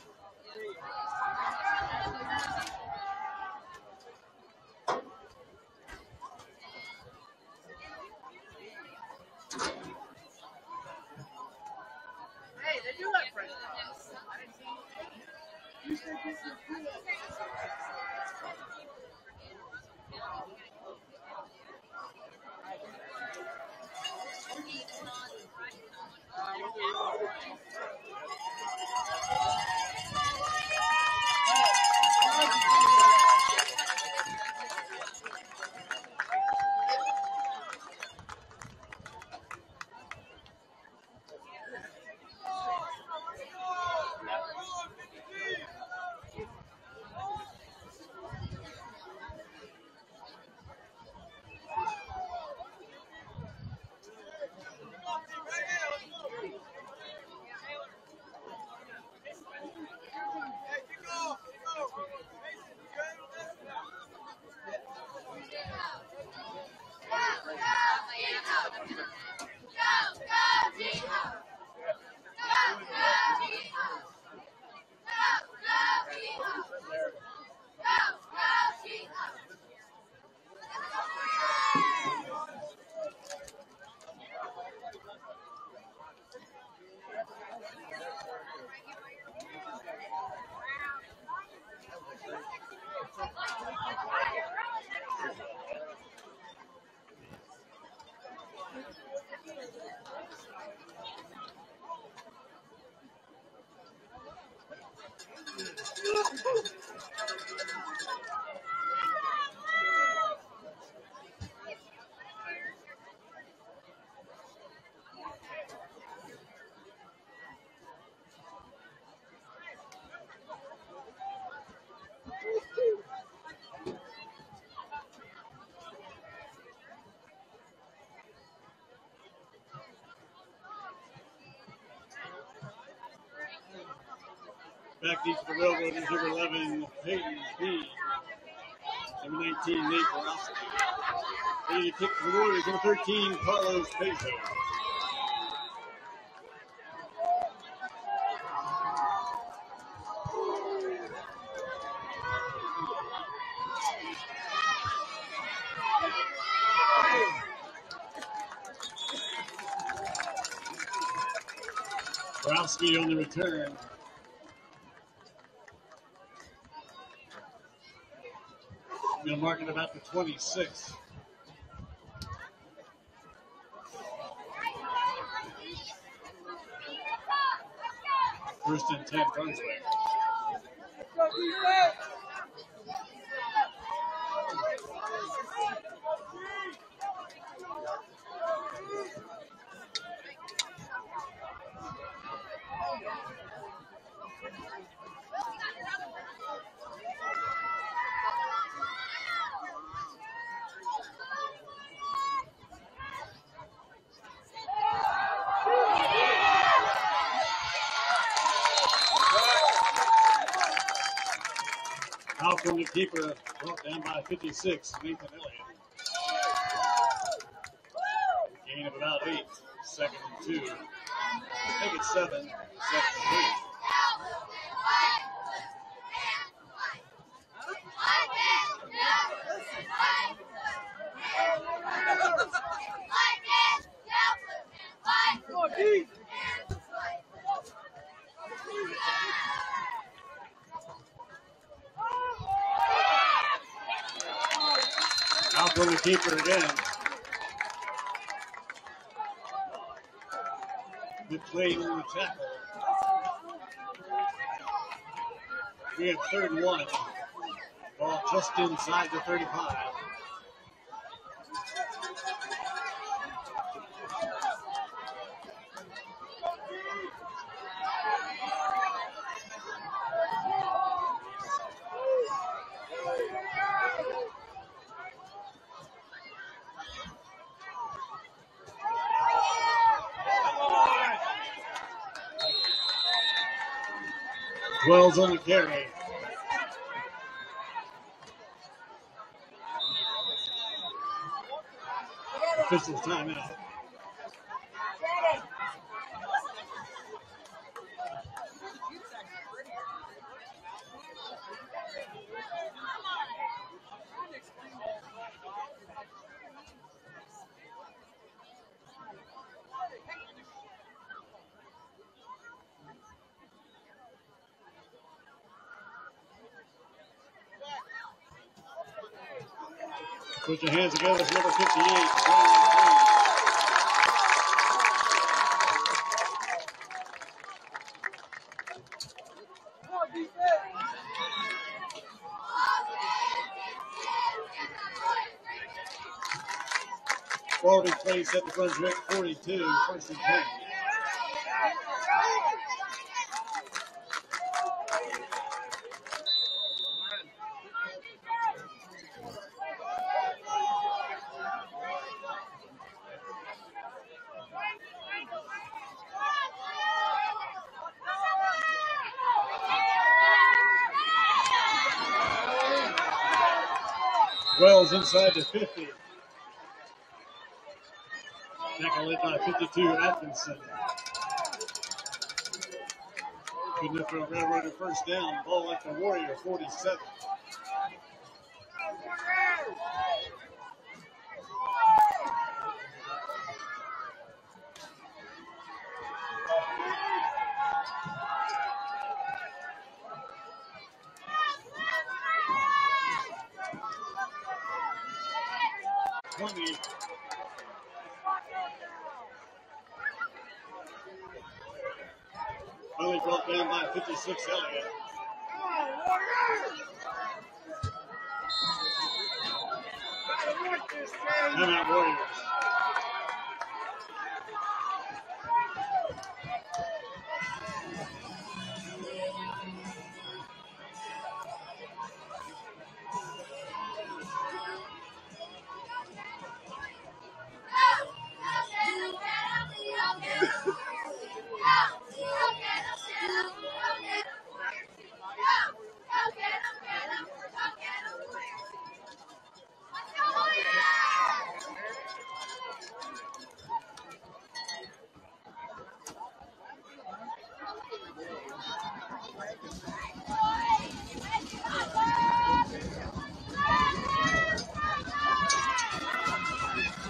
Speaker 5: Hey, they do have French fries. I didn't see you. said this is good.
Speaker 1: Back deep for the Railroaders, number eleven, Peyton P. Number nineteen, Nate Varsity. Ready to kick for the Warriors, number thirteen, Carlos Peso. Varsity on the return. Going to mark it about the twenty-six. First and ten, Brunswick. Out from the keeper, brought down by fifty-six, Nathan Elliott. Gain of about eight, second and two. Make it seven, second and three. Out from the keeper again. Good play on the tackle. We have third and one. Ball just inside the thirty-five. Wells on the carry. Officials timeout. Put your hands together for number fifty-eight. Forward in place at the Brunswick forty-two, first and ten. Wells inside the fifty. Tackle led by fifty-two, Atkinson. Good enough for a Railroader first down. Ball at the Warrior, forty-seven. twenty. Finally brought down by fifty-six, Elliott. Timeout, Warriors.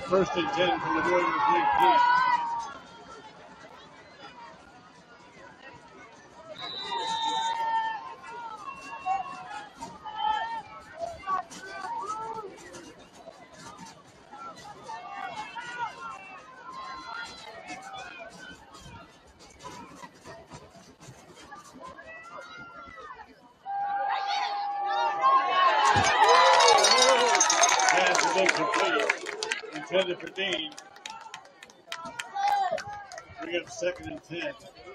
Speaker 1: First and ten from the Warriors nineteen. Pass is incomplete. Intended for Dean. Bring up second and ten.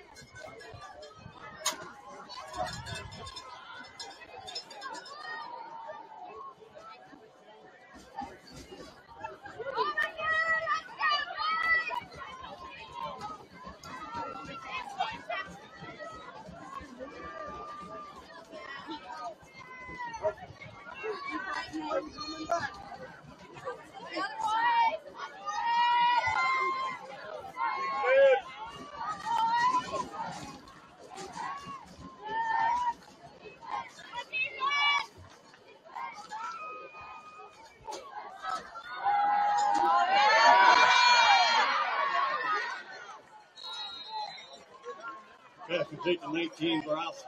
Speaker 1: Pass complete to nineteen, Borsky.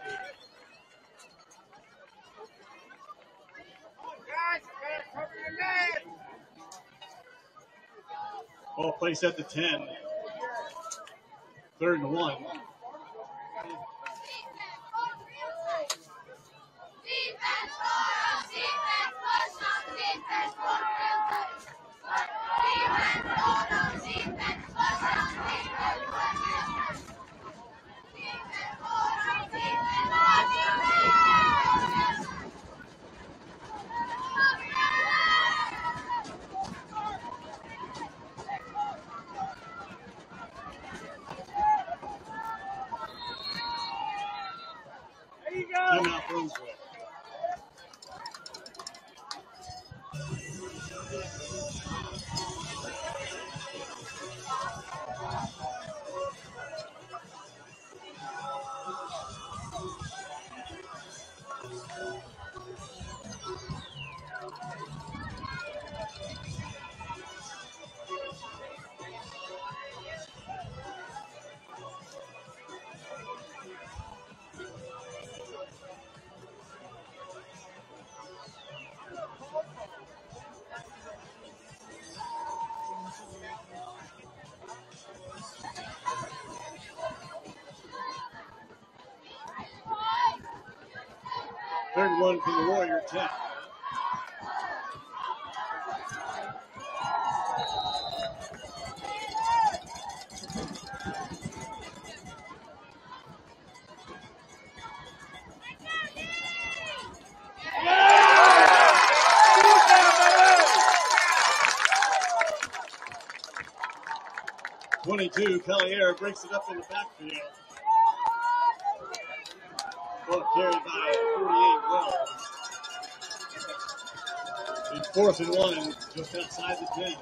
Speaker 1: Ball placed at the ten. Third and one. Timeout, Brunswick. Third and one from the Warrior ten. twenty-two, Collier breaks it up in the backfield. Ball carried by forty-eight Wells. It's fourth and one, just outside the ten.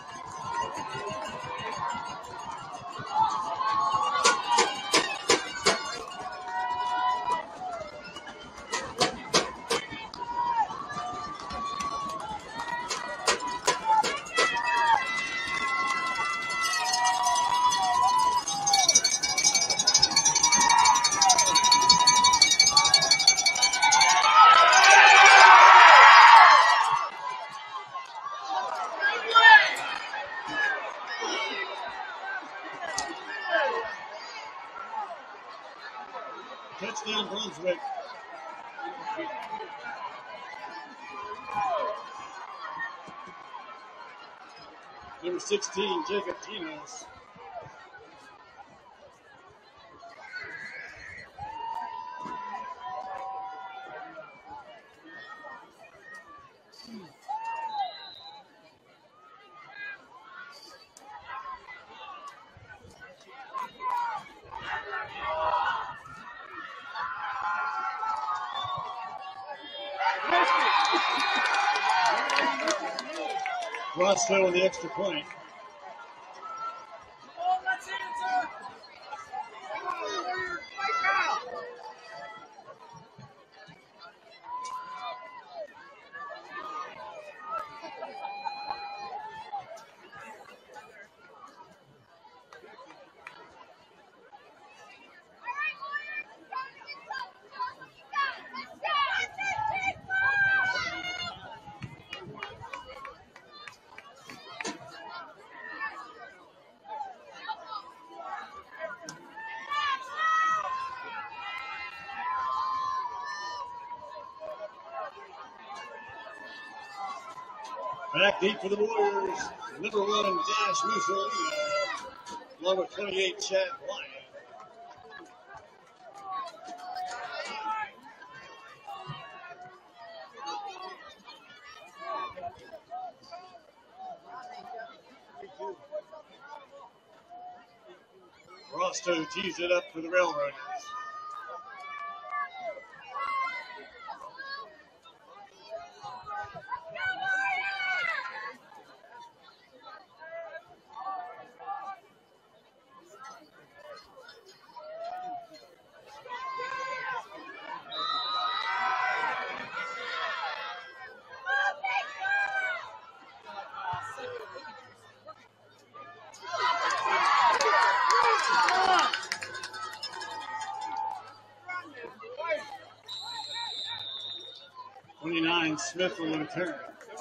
Speaker 1: Touchdown, Brunswick. Number sixteen, Jacob Tinos. Rossville with the extra point. Back deep for the Warriors. Number one, Dash Mussolini. Along with twenty-eight, Chad Wyatt. Rosto tees it up for the Railroaders. twenty-nine, Smith will return.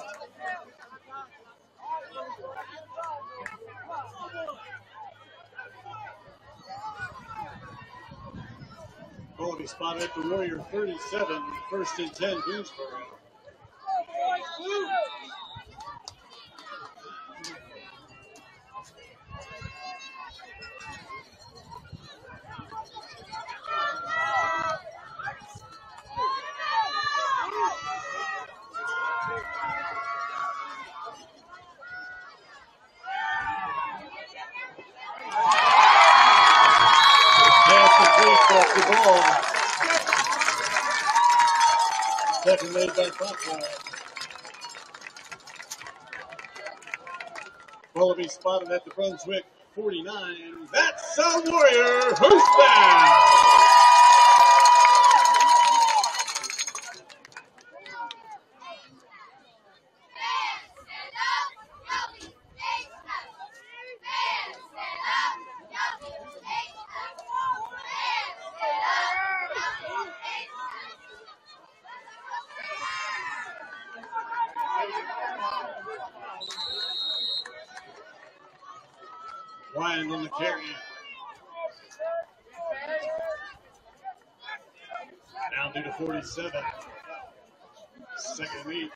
Speaker 1: Ball will be spotted at the Warrior thirty-seven, first and ten, Boonsboro. Off the ball. Second made by Buffalo. Ball will be spotted at the Brunswick forty-nine. That's a Warrior who's back. Ryan on the carry. Down to the forty-seven. Second lead.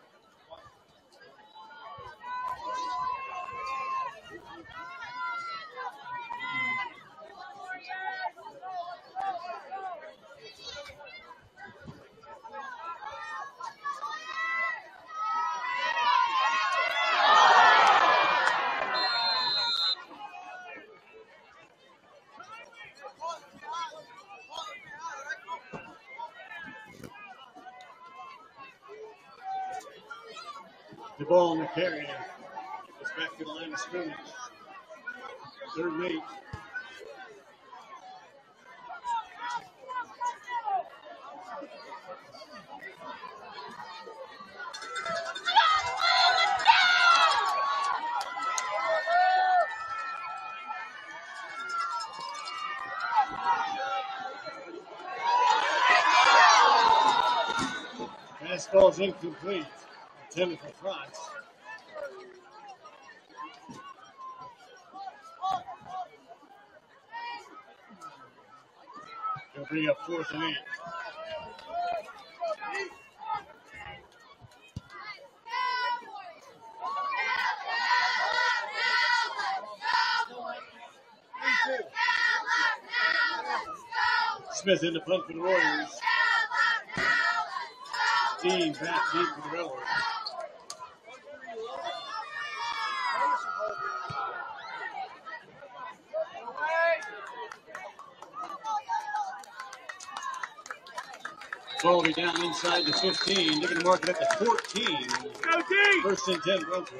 Speaker 1: The ball on the carry. It's back to the line of scrimmage. Third and eight. Fastball is incomplete. Intended for front. He'll bring up fourth and eight. Smith in the punt for the Warriors. Dean back deep for the Railroaders. Ball will be down inside the fifteen. They're going to mark it at the fourteen. Go deep. First and ten, Brunswick.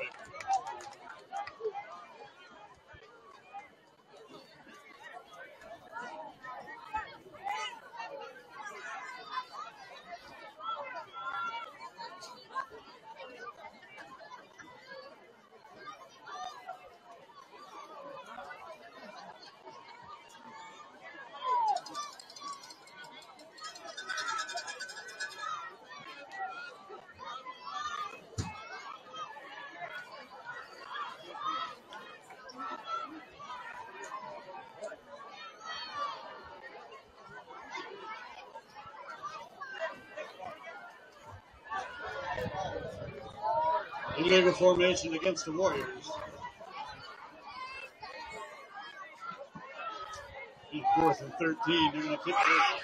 Speaker 1: Illegal formation against the Warriors. In fourth and thirteen, they're going to kick it.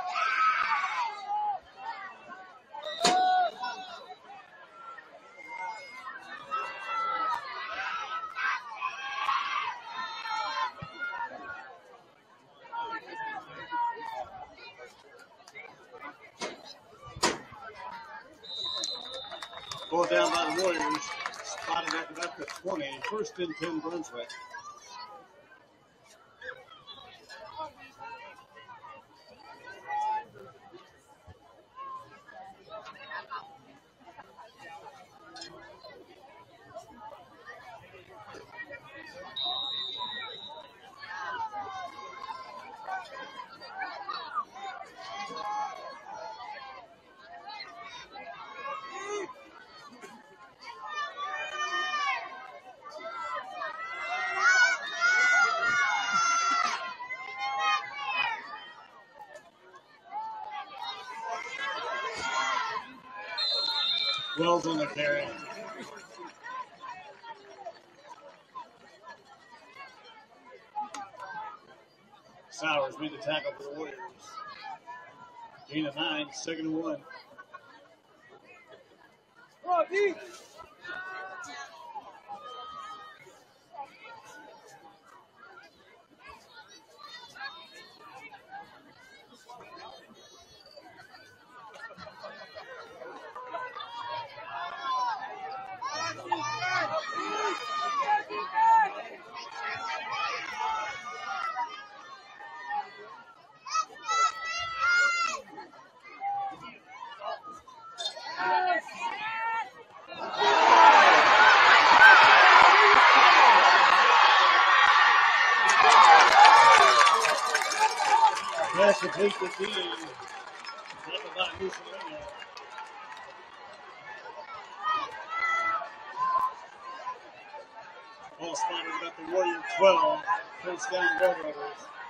Speaker 1: Ball down by the Warriors. Spotted at about the twenty. First and ten, Brunswick. Wells on the carry. Sowers made the tackle for the Warriors. Gain of nine, second and one.
Speaker 5: Oh, deep.
Speaker 1: Pass complete to Dean. Tackle by Mussolini. Ball spotted about the Warrior twelve. First down, Red Rovers.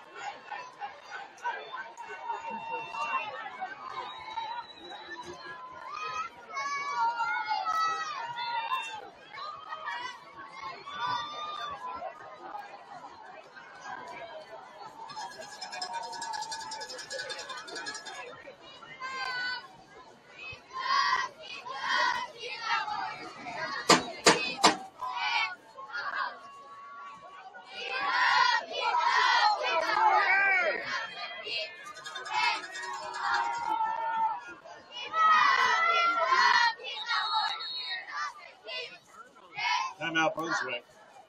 Speaker 1: Timeout, Brunswick.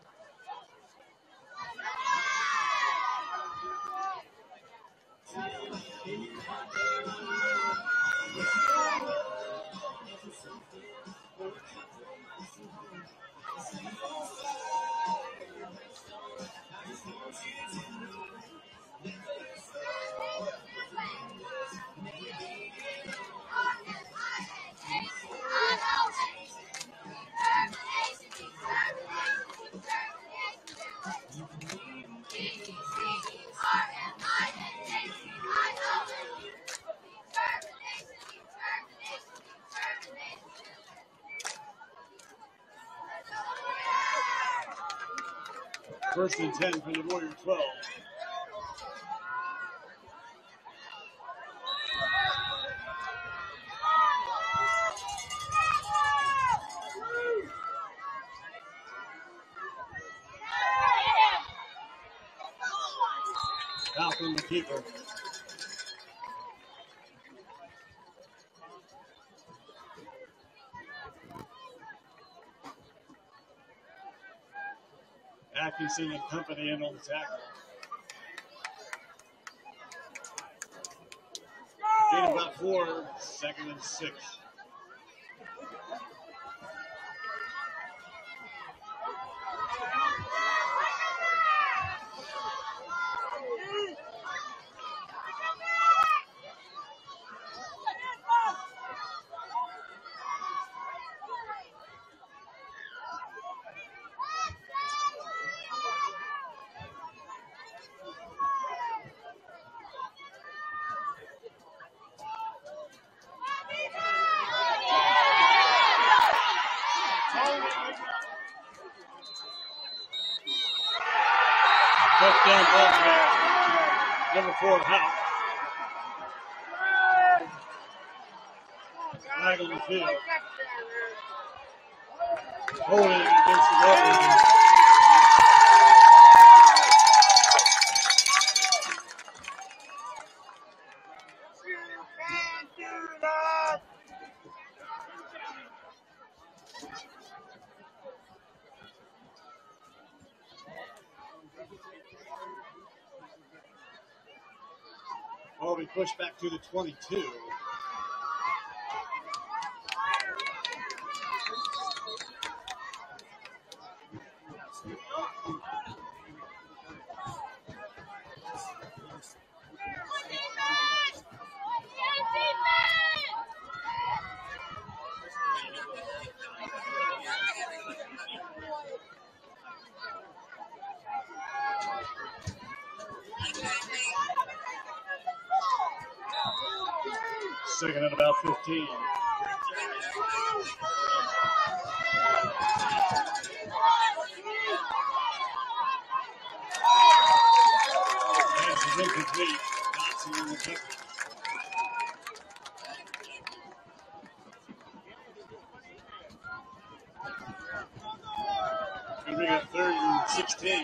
Speaker 1: First and ten for the Warrior twelve. Falcon the keeper. Atkinson and company in on the tackle. Gain about four, second and six. Touchdown, Brunswick. Number four, House. Right on the field. Holding against the Rebels. Ball will be pushed back to the twenty-two. Second at about fifteen. Pass is incomplete. Johnson on the kick. Gonna bring up third and sixteen.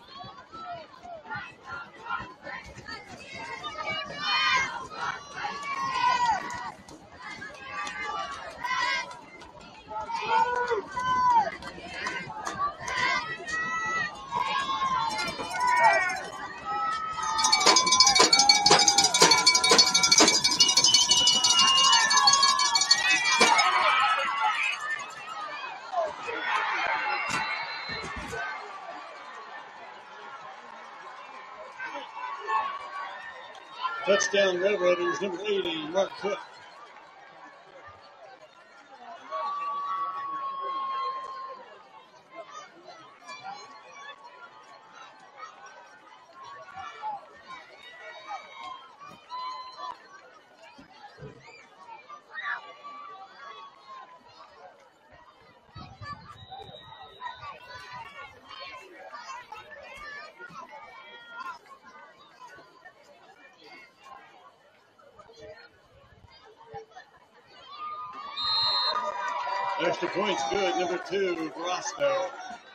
Speaker 1: Touchdown Railroaders, number eighty, Mark Cook. Extra points good, number two, Roscoe.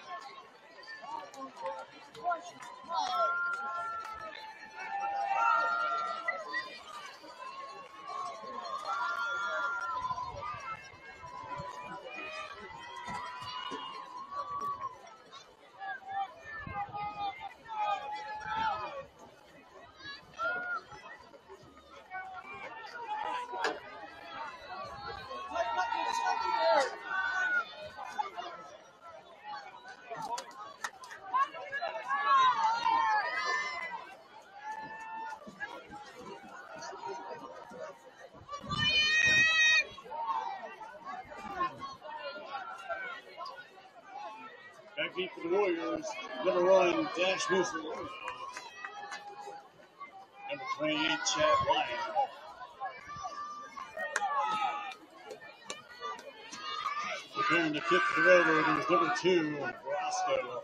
Speaker 1: Backbeat for the Warriors. Number one, Dash moves for the Warriors. Number twenty-eight, Chad White. Preparing to kick for the Railroaders. Number two, Roscoe.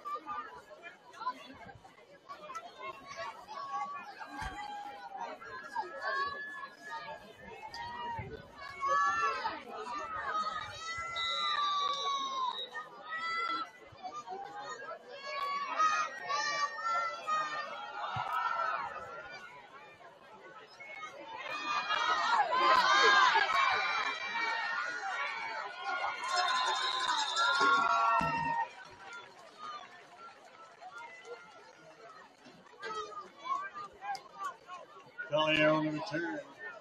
Speaker 1: Collier on the return.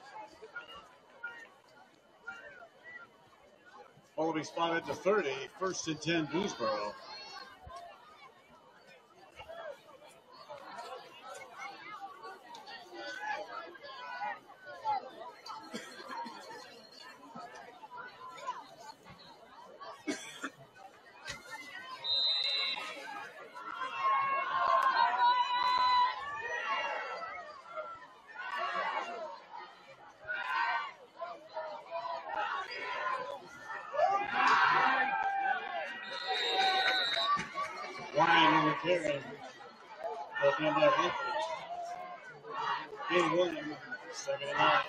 Speaker 1: Ball will be spotted to thirty. First and ten, Boonsboro. Ryan on the carry. Left hand by Humphrey. Gain one, second and nine.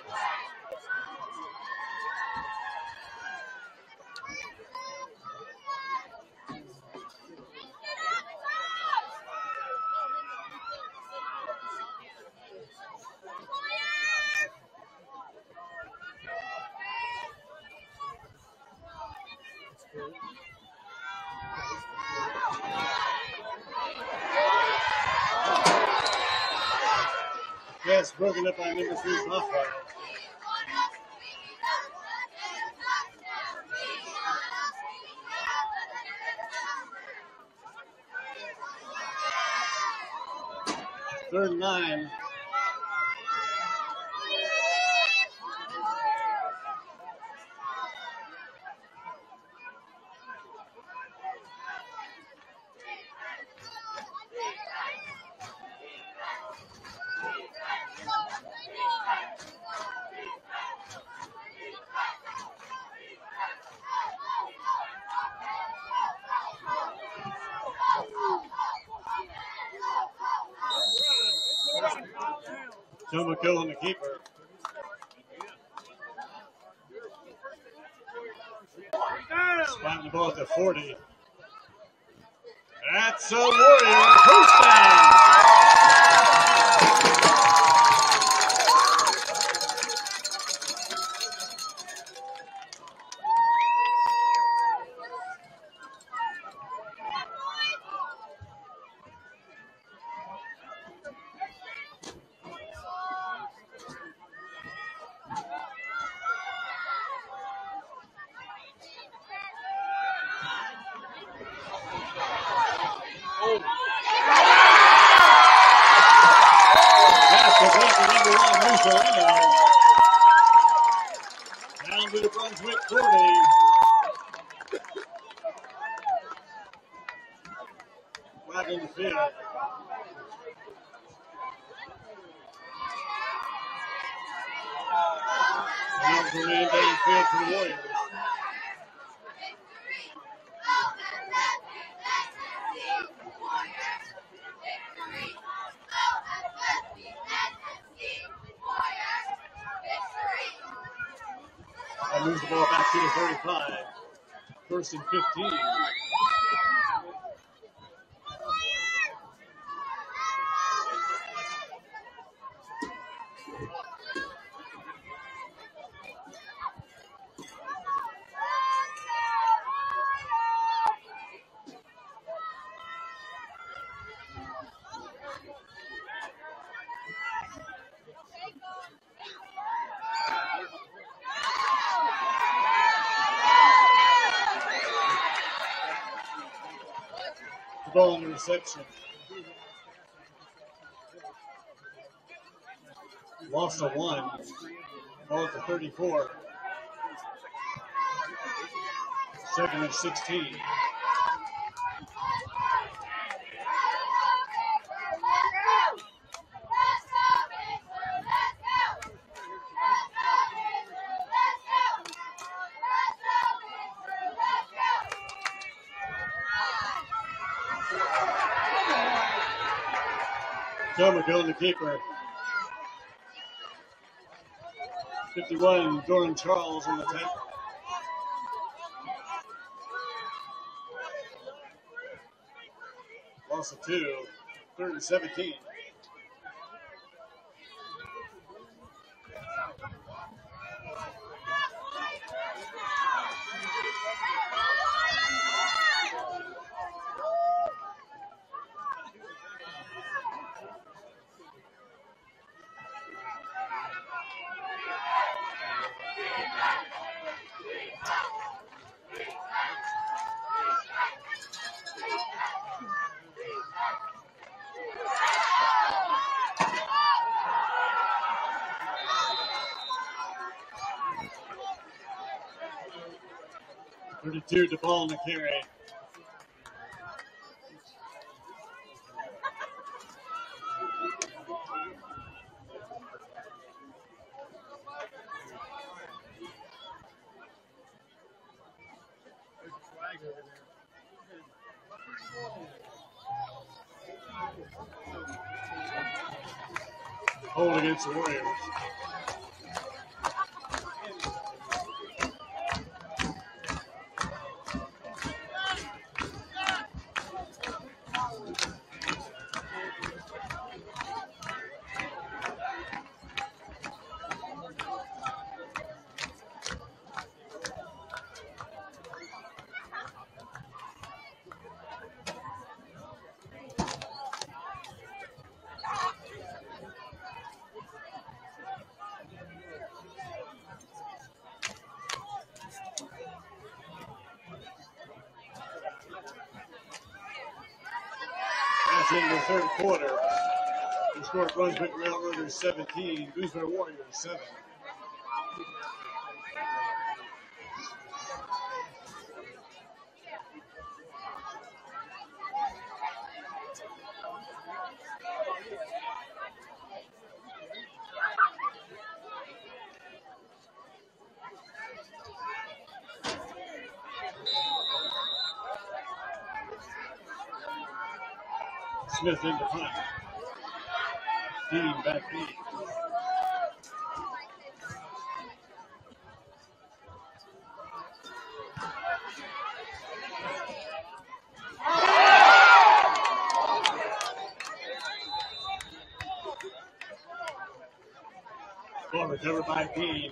Speaker 1: Yes, broken up by number three, Hoffman. Third and nine. Joe McGill on the keeper. Spotting the ball at the forty. That's a Warrior first down. Down to the Brunswick forty. Right in the field. Now the man downfield for the Warriors. That moves the ball back to the thirty-five. First and fifteen. Ball on the reception. Lost a one. Ball at the thirty-four. Second and sixteen. Joe McGill, the keeper. fifty-one, Doran Charles on the tackle. Loss of two, third and seventeen. thirty-two, the ball in the carry. Hold against the Warriors. That's in the third quarter. The score Brunswick Railroaders seventeen, Boonsboro Warriors seven. Smith in the front. Dean back deep. Ball recovered by Dean.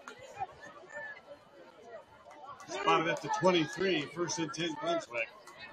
Speaker 1: Spotted at the twenty-three, first and ten Brunswick.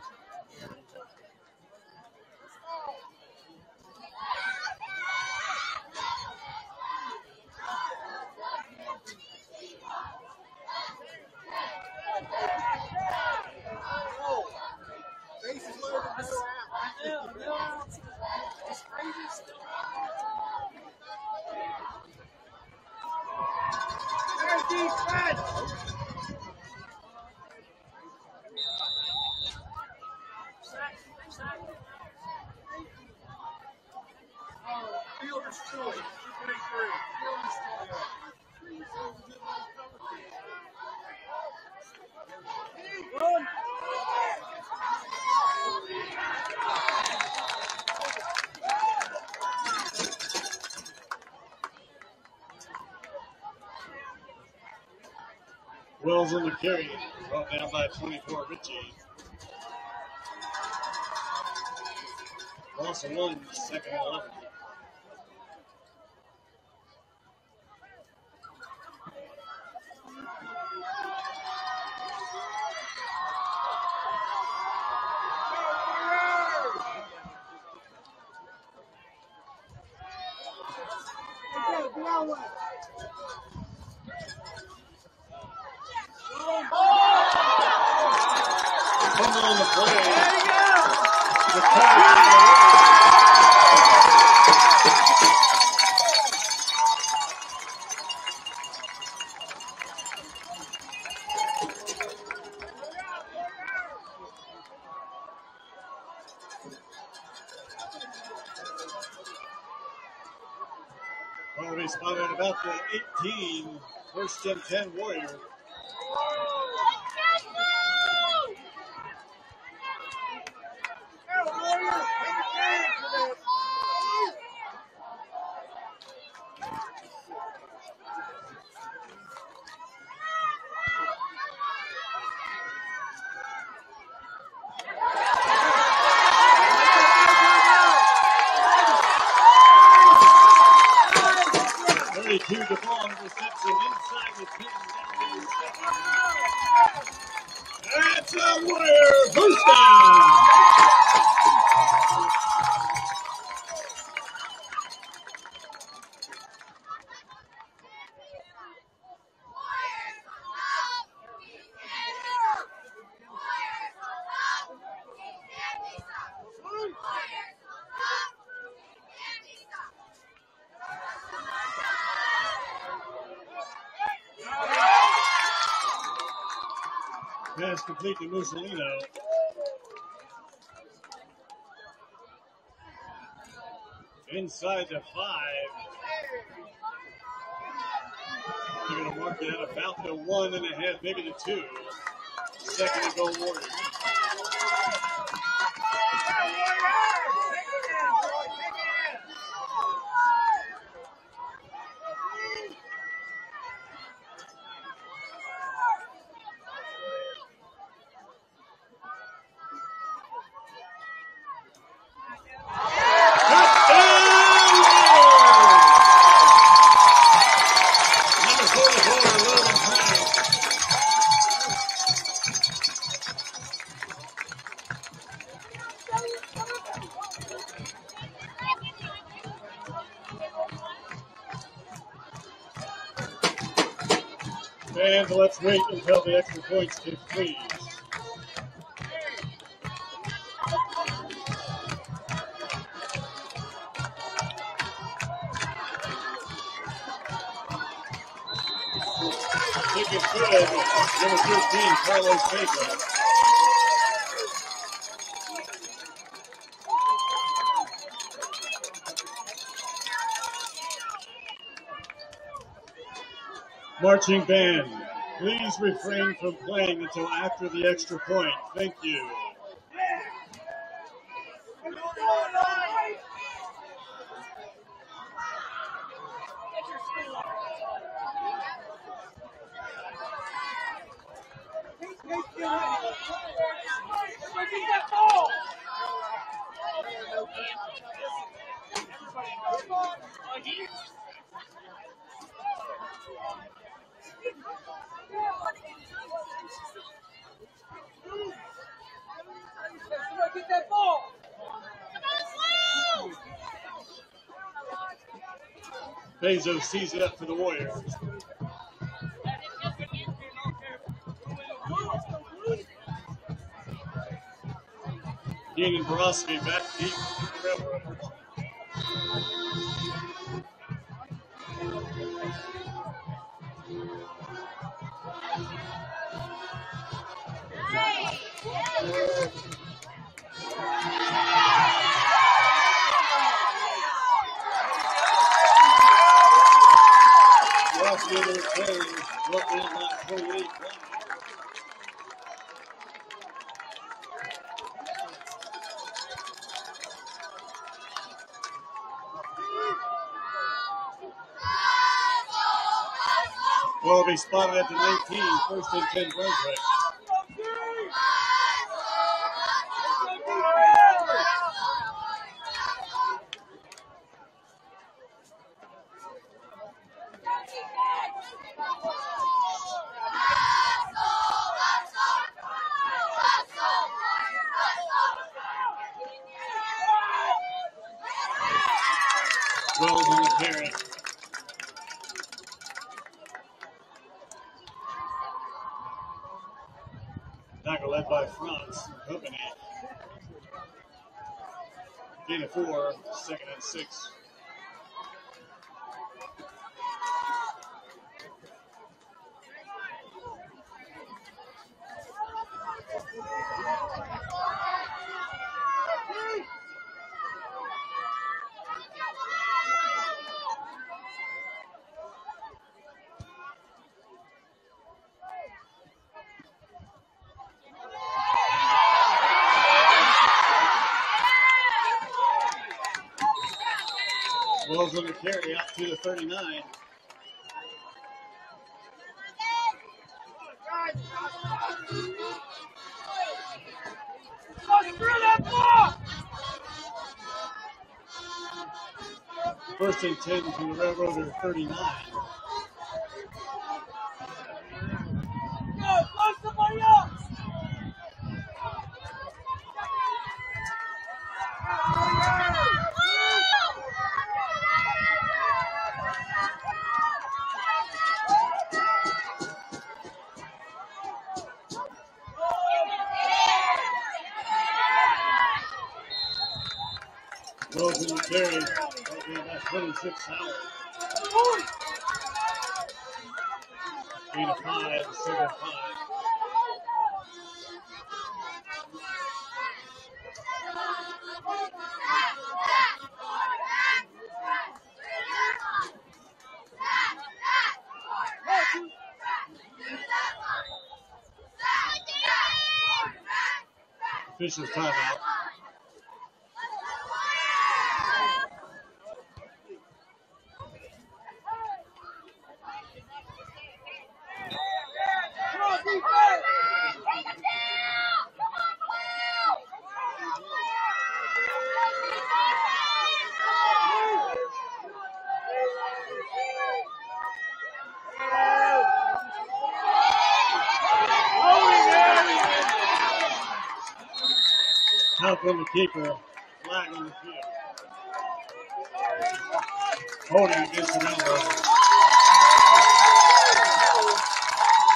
Speaker 1: Wells on the carry, brought down by twenty-four, Ritchie. Loss of one, second and eleven. Fumble on the play. The Well, we spotted at about the eighteen, first and ten Warrior. thirty-two to ball reception inside the ten. That's a Warrior boost down. Pass complete to Mussolino. Inside the five. They're going to mark it at about the one and a half, maybe the two. Second and goal Warriors. fans, let's wait until the extra points kick, please. Kick is good. Number thirteen, Carlos Vega. Marching band, please refrain from playing until after the extra point. Thank you. Bezos sees it up for the Warriors. Dean and Varsity back deep. Will be spotted at the nineteen, first and ten Brunswick. Wells on the carry. Tackle led by Franz, hooking it. Gain of four, second and six. Wells on the carry out to the thirty-nine. First and ten to the Railroader thirty-nine.
Speaker 5: Go, go somebody else!
Speaker 1: Wells in the carry. That's twenty-six hours. Gain of five, second five. Fisher's timeout. Out from the keeper, flag on the field. Holding against the elbow.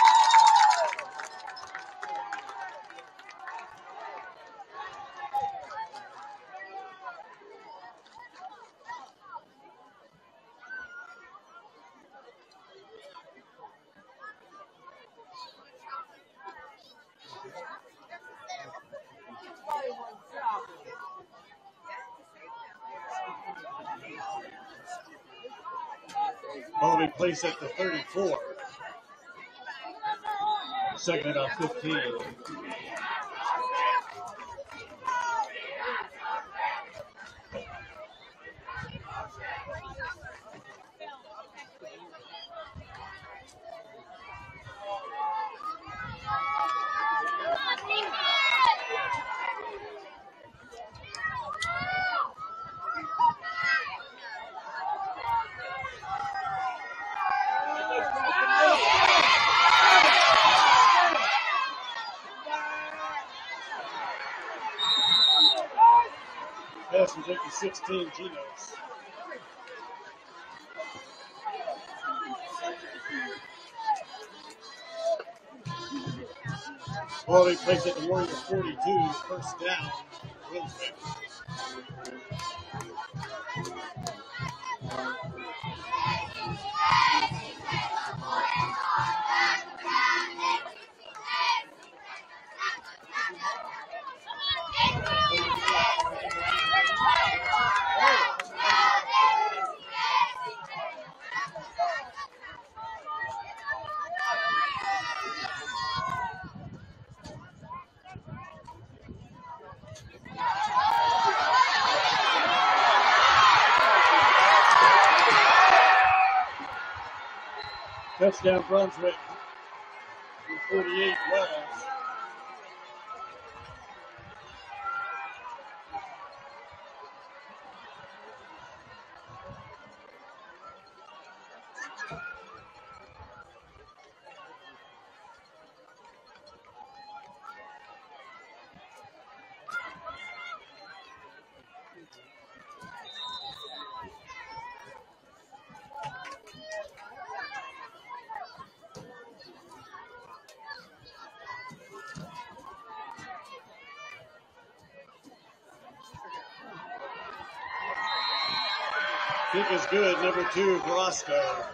Speaker 1: Ball will be placed at the thirty-four. Second about fifteen. Pass was up to sixteen, Genos. Ball he plays at the Warrior forty-two, first down, Brunswick. Touchdown Brunswick with forty-eight Wells. Kick is good, number two, Brosco.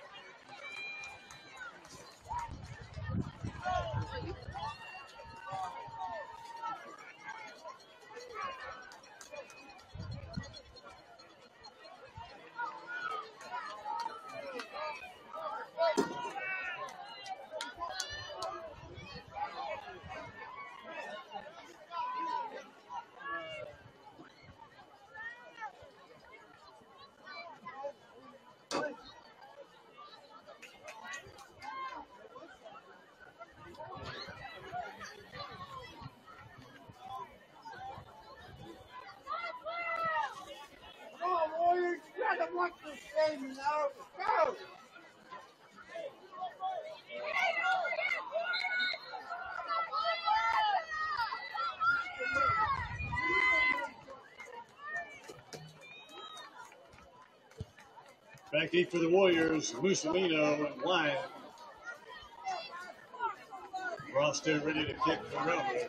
Speaker 1: Back deep for the Warriors, Mussolino and Wyatt. Roster ready to kick the Railroad.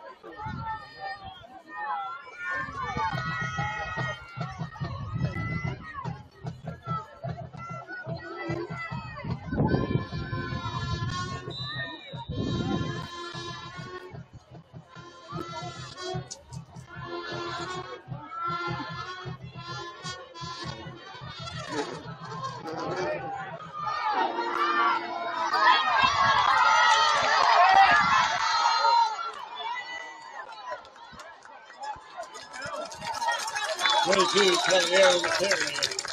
Speaker 1: twenty-two, Cavaliero Materi.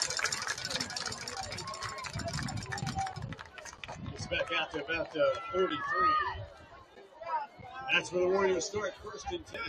Speaker 1: It's back out to about uh, forty-three. That's where the Warriors start, first and ten.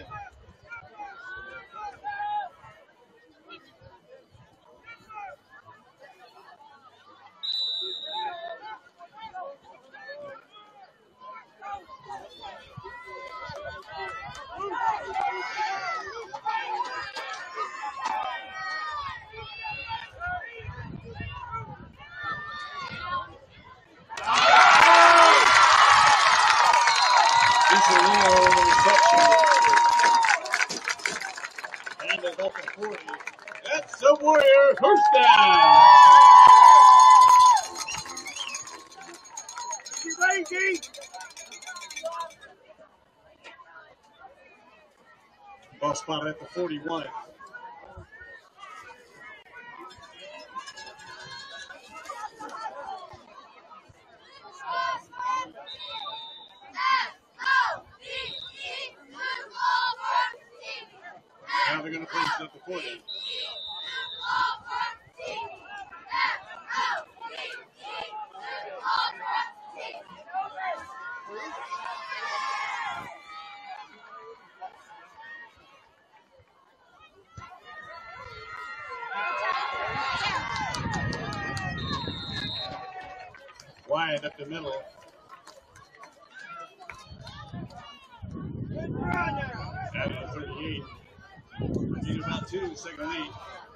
Speaker 1: That's the Warrior first down. Ball spot at the forty-one. they're going to finish up the quarter. Wide up the middle. Down to thirty-eight. Need about two, second lead.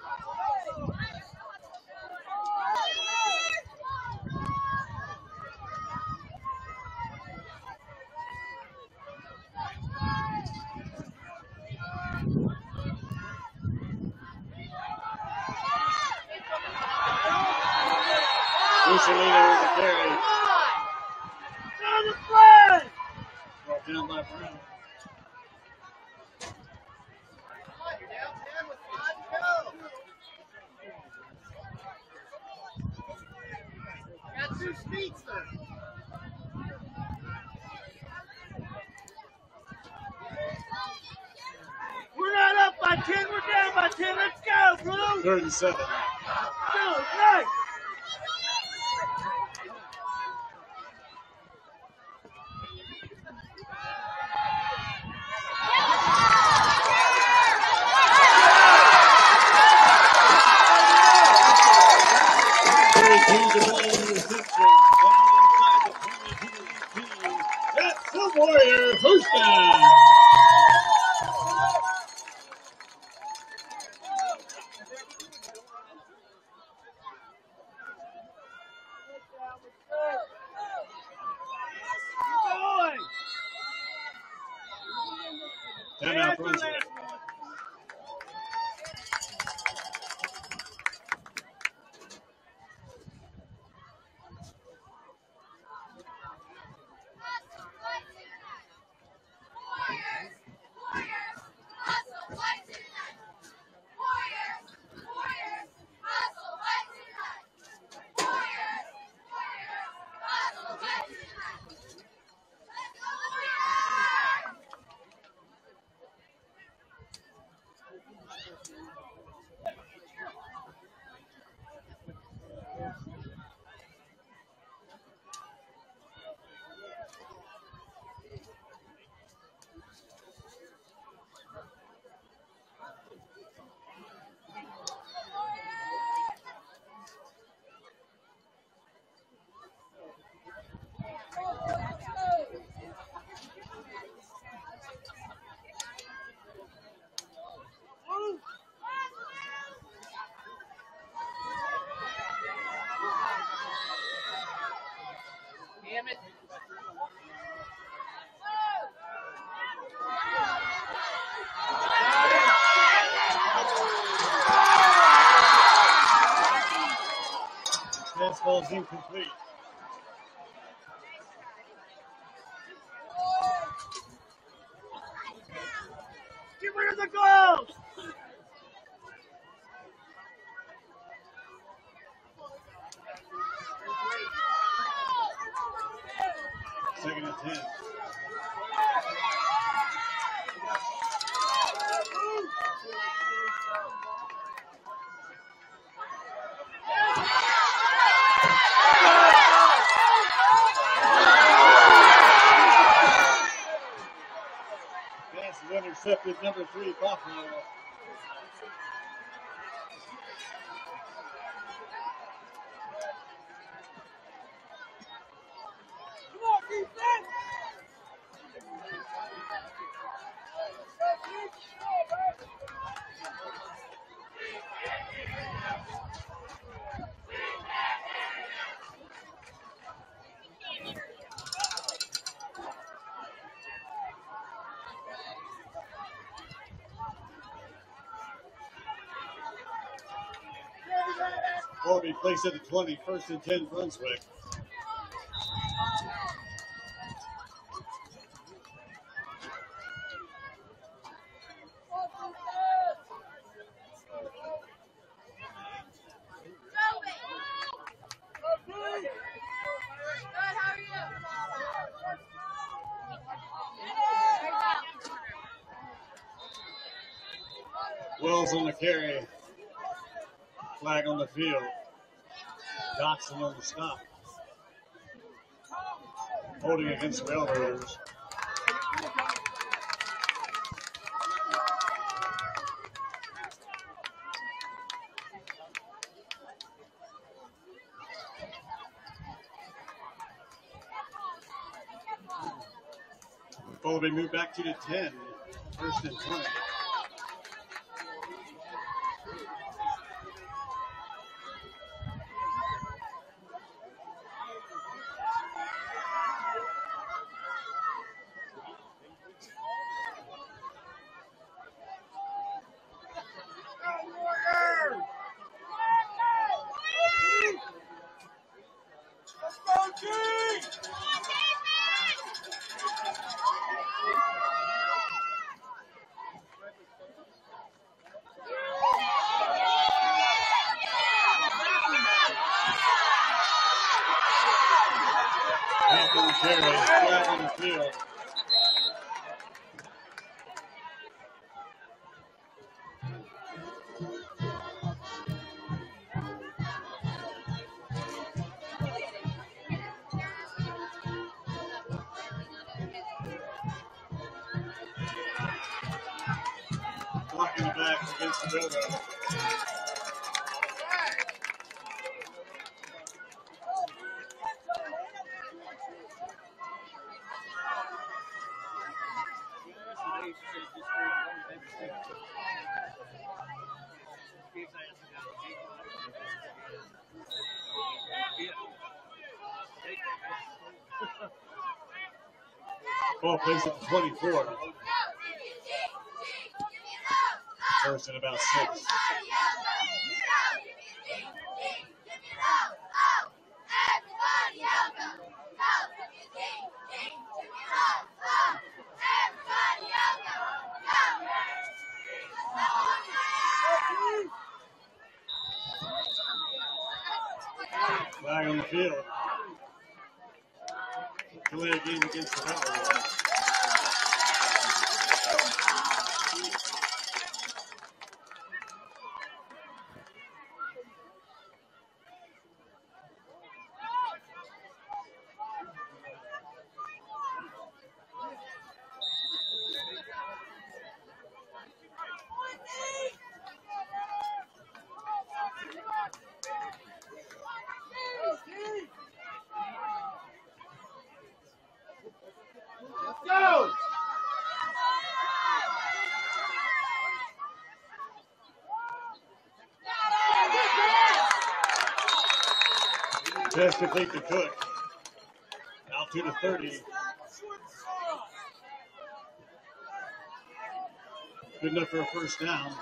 Speaker 1: Mussolino with the carry. Brought down by Brown.
Speaker 5: Got two speedsters. We're not up by ten, we're down by ten. Let's go, Blue.
Speaker 1: Third and seven.
Speaker 5: Go, right.
Speaker 1: That's the Warrior first down. Timeout, Brunswick.
Speaker 5: Damn it.
Speaker 1: Fastball is incomplete.
Speaker 5: Get rid of the goals.
Speaker 1: Second and ten. Pass is intercepted, number three, Buffalo. Ball will be placed at the twenty, first and ten, Brunswick. Wells on the carry. Flag on the field. Dotson on the stop. Holding against Railroaders. Ball will be moved back to the ten. First and twenty. Carry, flag on the field. Blocking the back against the railroad. Ball plays at the twenty-four. First and about six. Flag on the field. Delay a game against the Railroad. Pass complete to Cook. Out to the thirty. Good enough for a first down.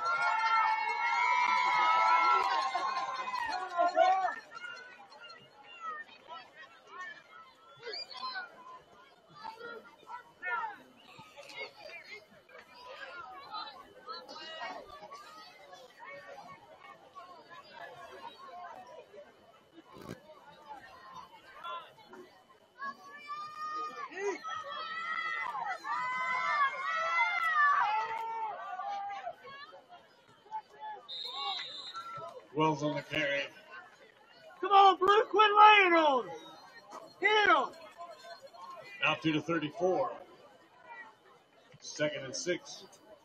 Speaker 1: Wells on the carry.
Speaker 5: Come on, Blue, quit laying on him. Hit him.
Speaker 1: Out to the thirty-four. Second and six.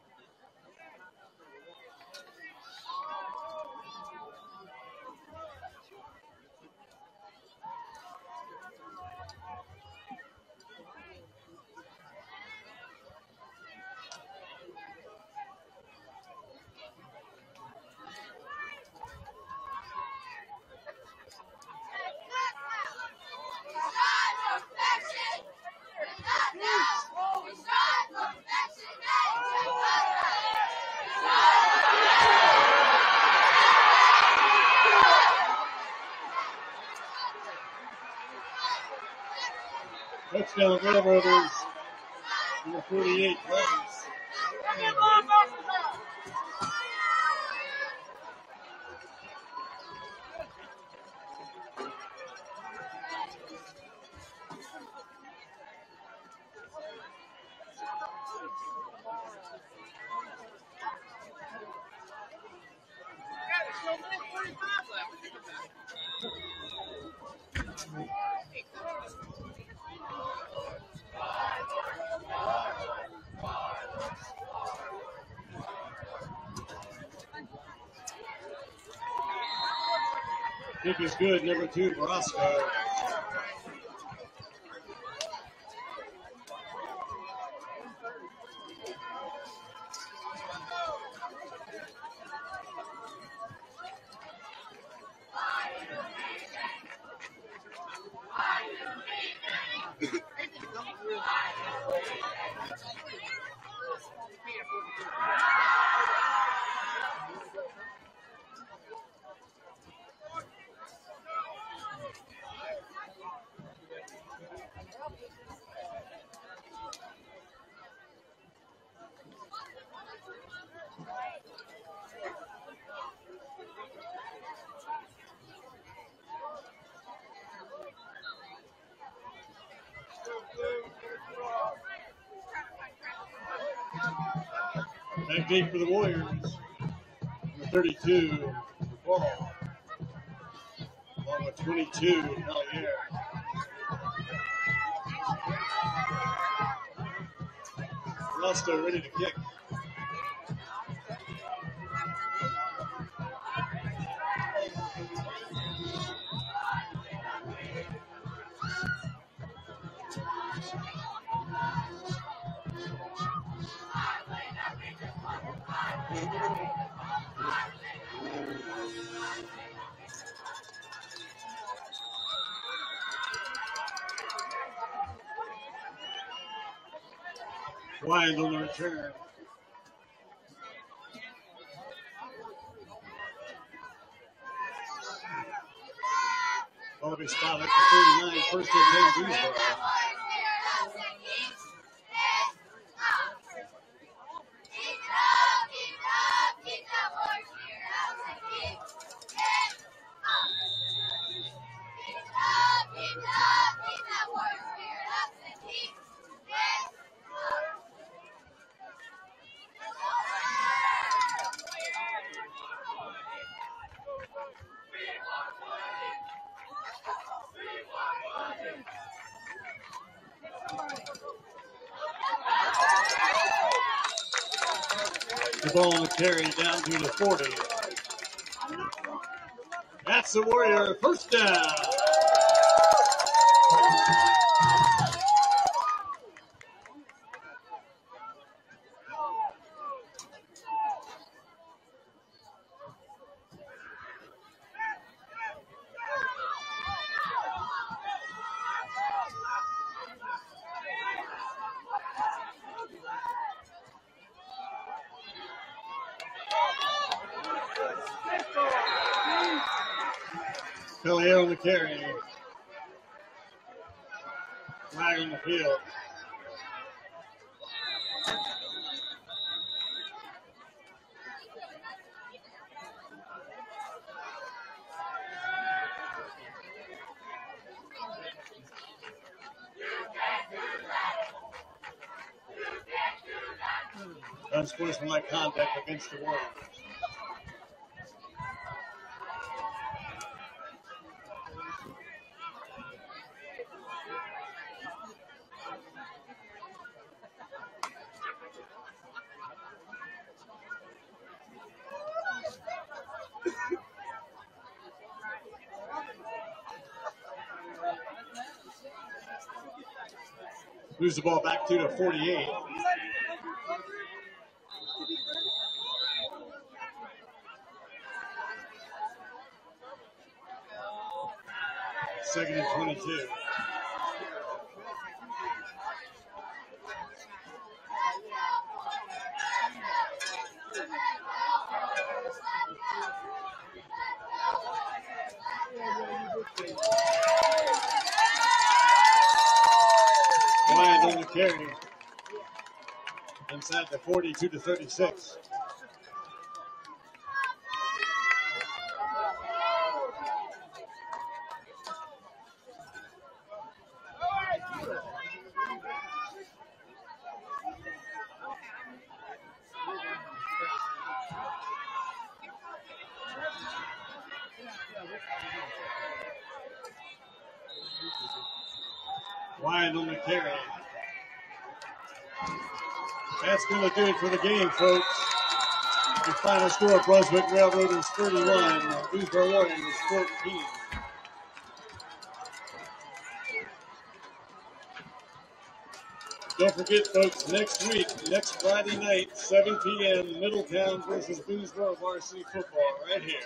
Speaker 1: Touchdown Railroaders. Number forty-eight runs.
Speaker 5: forty-five left.
Speaker 1: Kick is good, number two, Roscoe. Back deep for the Warriors. Number thirty-two, Ball. Along with twenty-two, Pellier. Roscoe ready to kick. Wide on the return. Bobby spot up to thirty-nine, first and ten, Boonsboro. The ball on the carry down to the forty. That's the Warrior first down. Pellier on the carry. Flag on the field. Unsportsmanlike conduct against the Warriors. Moves the ball back to the forty-eight. Second and twenty-two. Wide on the carry. Inside the forty-two to thirty-six. Wide on the carry. That's going to do it for the game, folks. Your final score, Brunswick Railroaders thirty-one, Boonsboro Warriors fourteen. Don't forget, folks, next week, next Friday night, seven p m, Middletown versus Boonsboro Varsity football right here.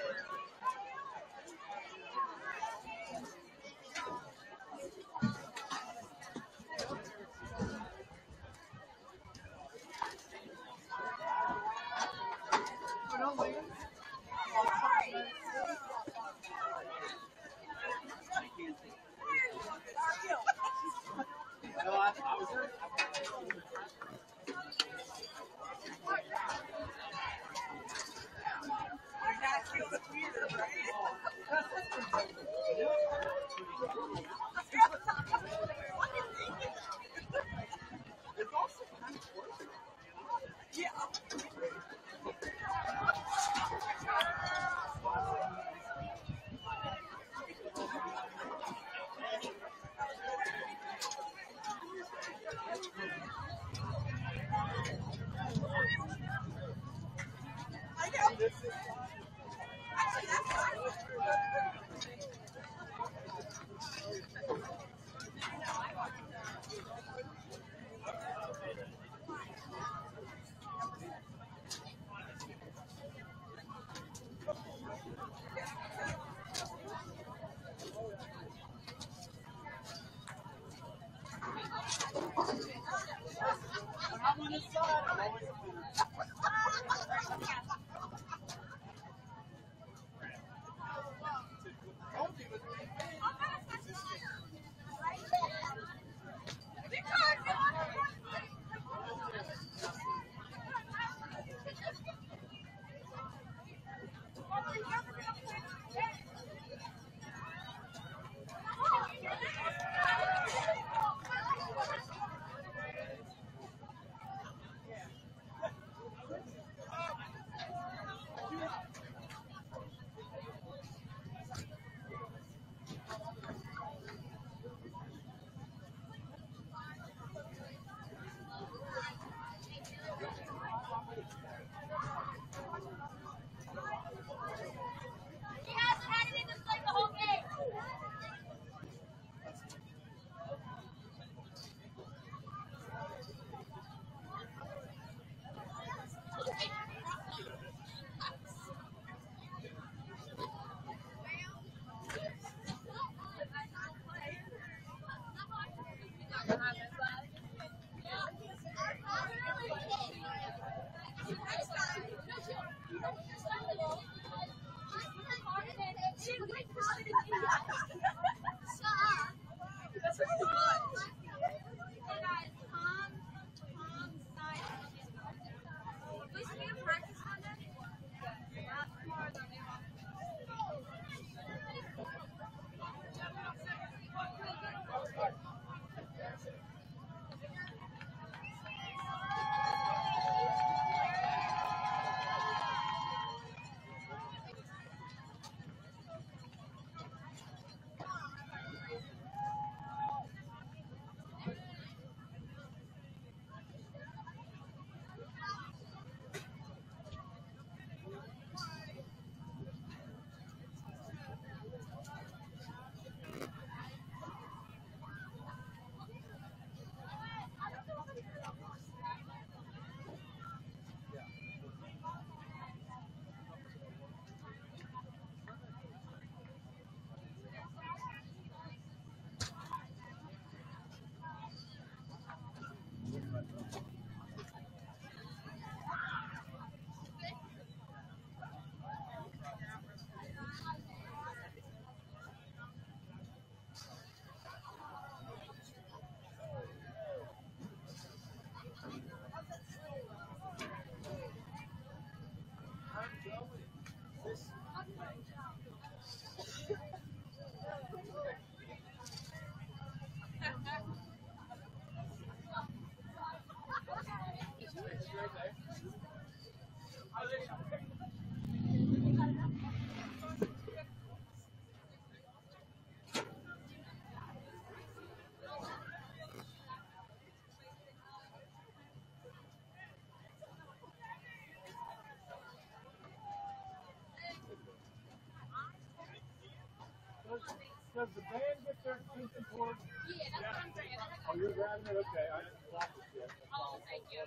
Speaker 5: Does the band get their attention cord?
Speaker 6: Yeah, that's what I'm saying.
Speaker 5: Oh, you're grabbing it? Okay, I haven't blocked it yet.
Speaker 6: Oh, thank you.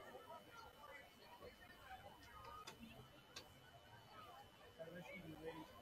Speaker 5: I wish you were ready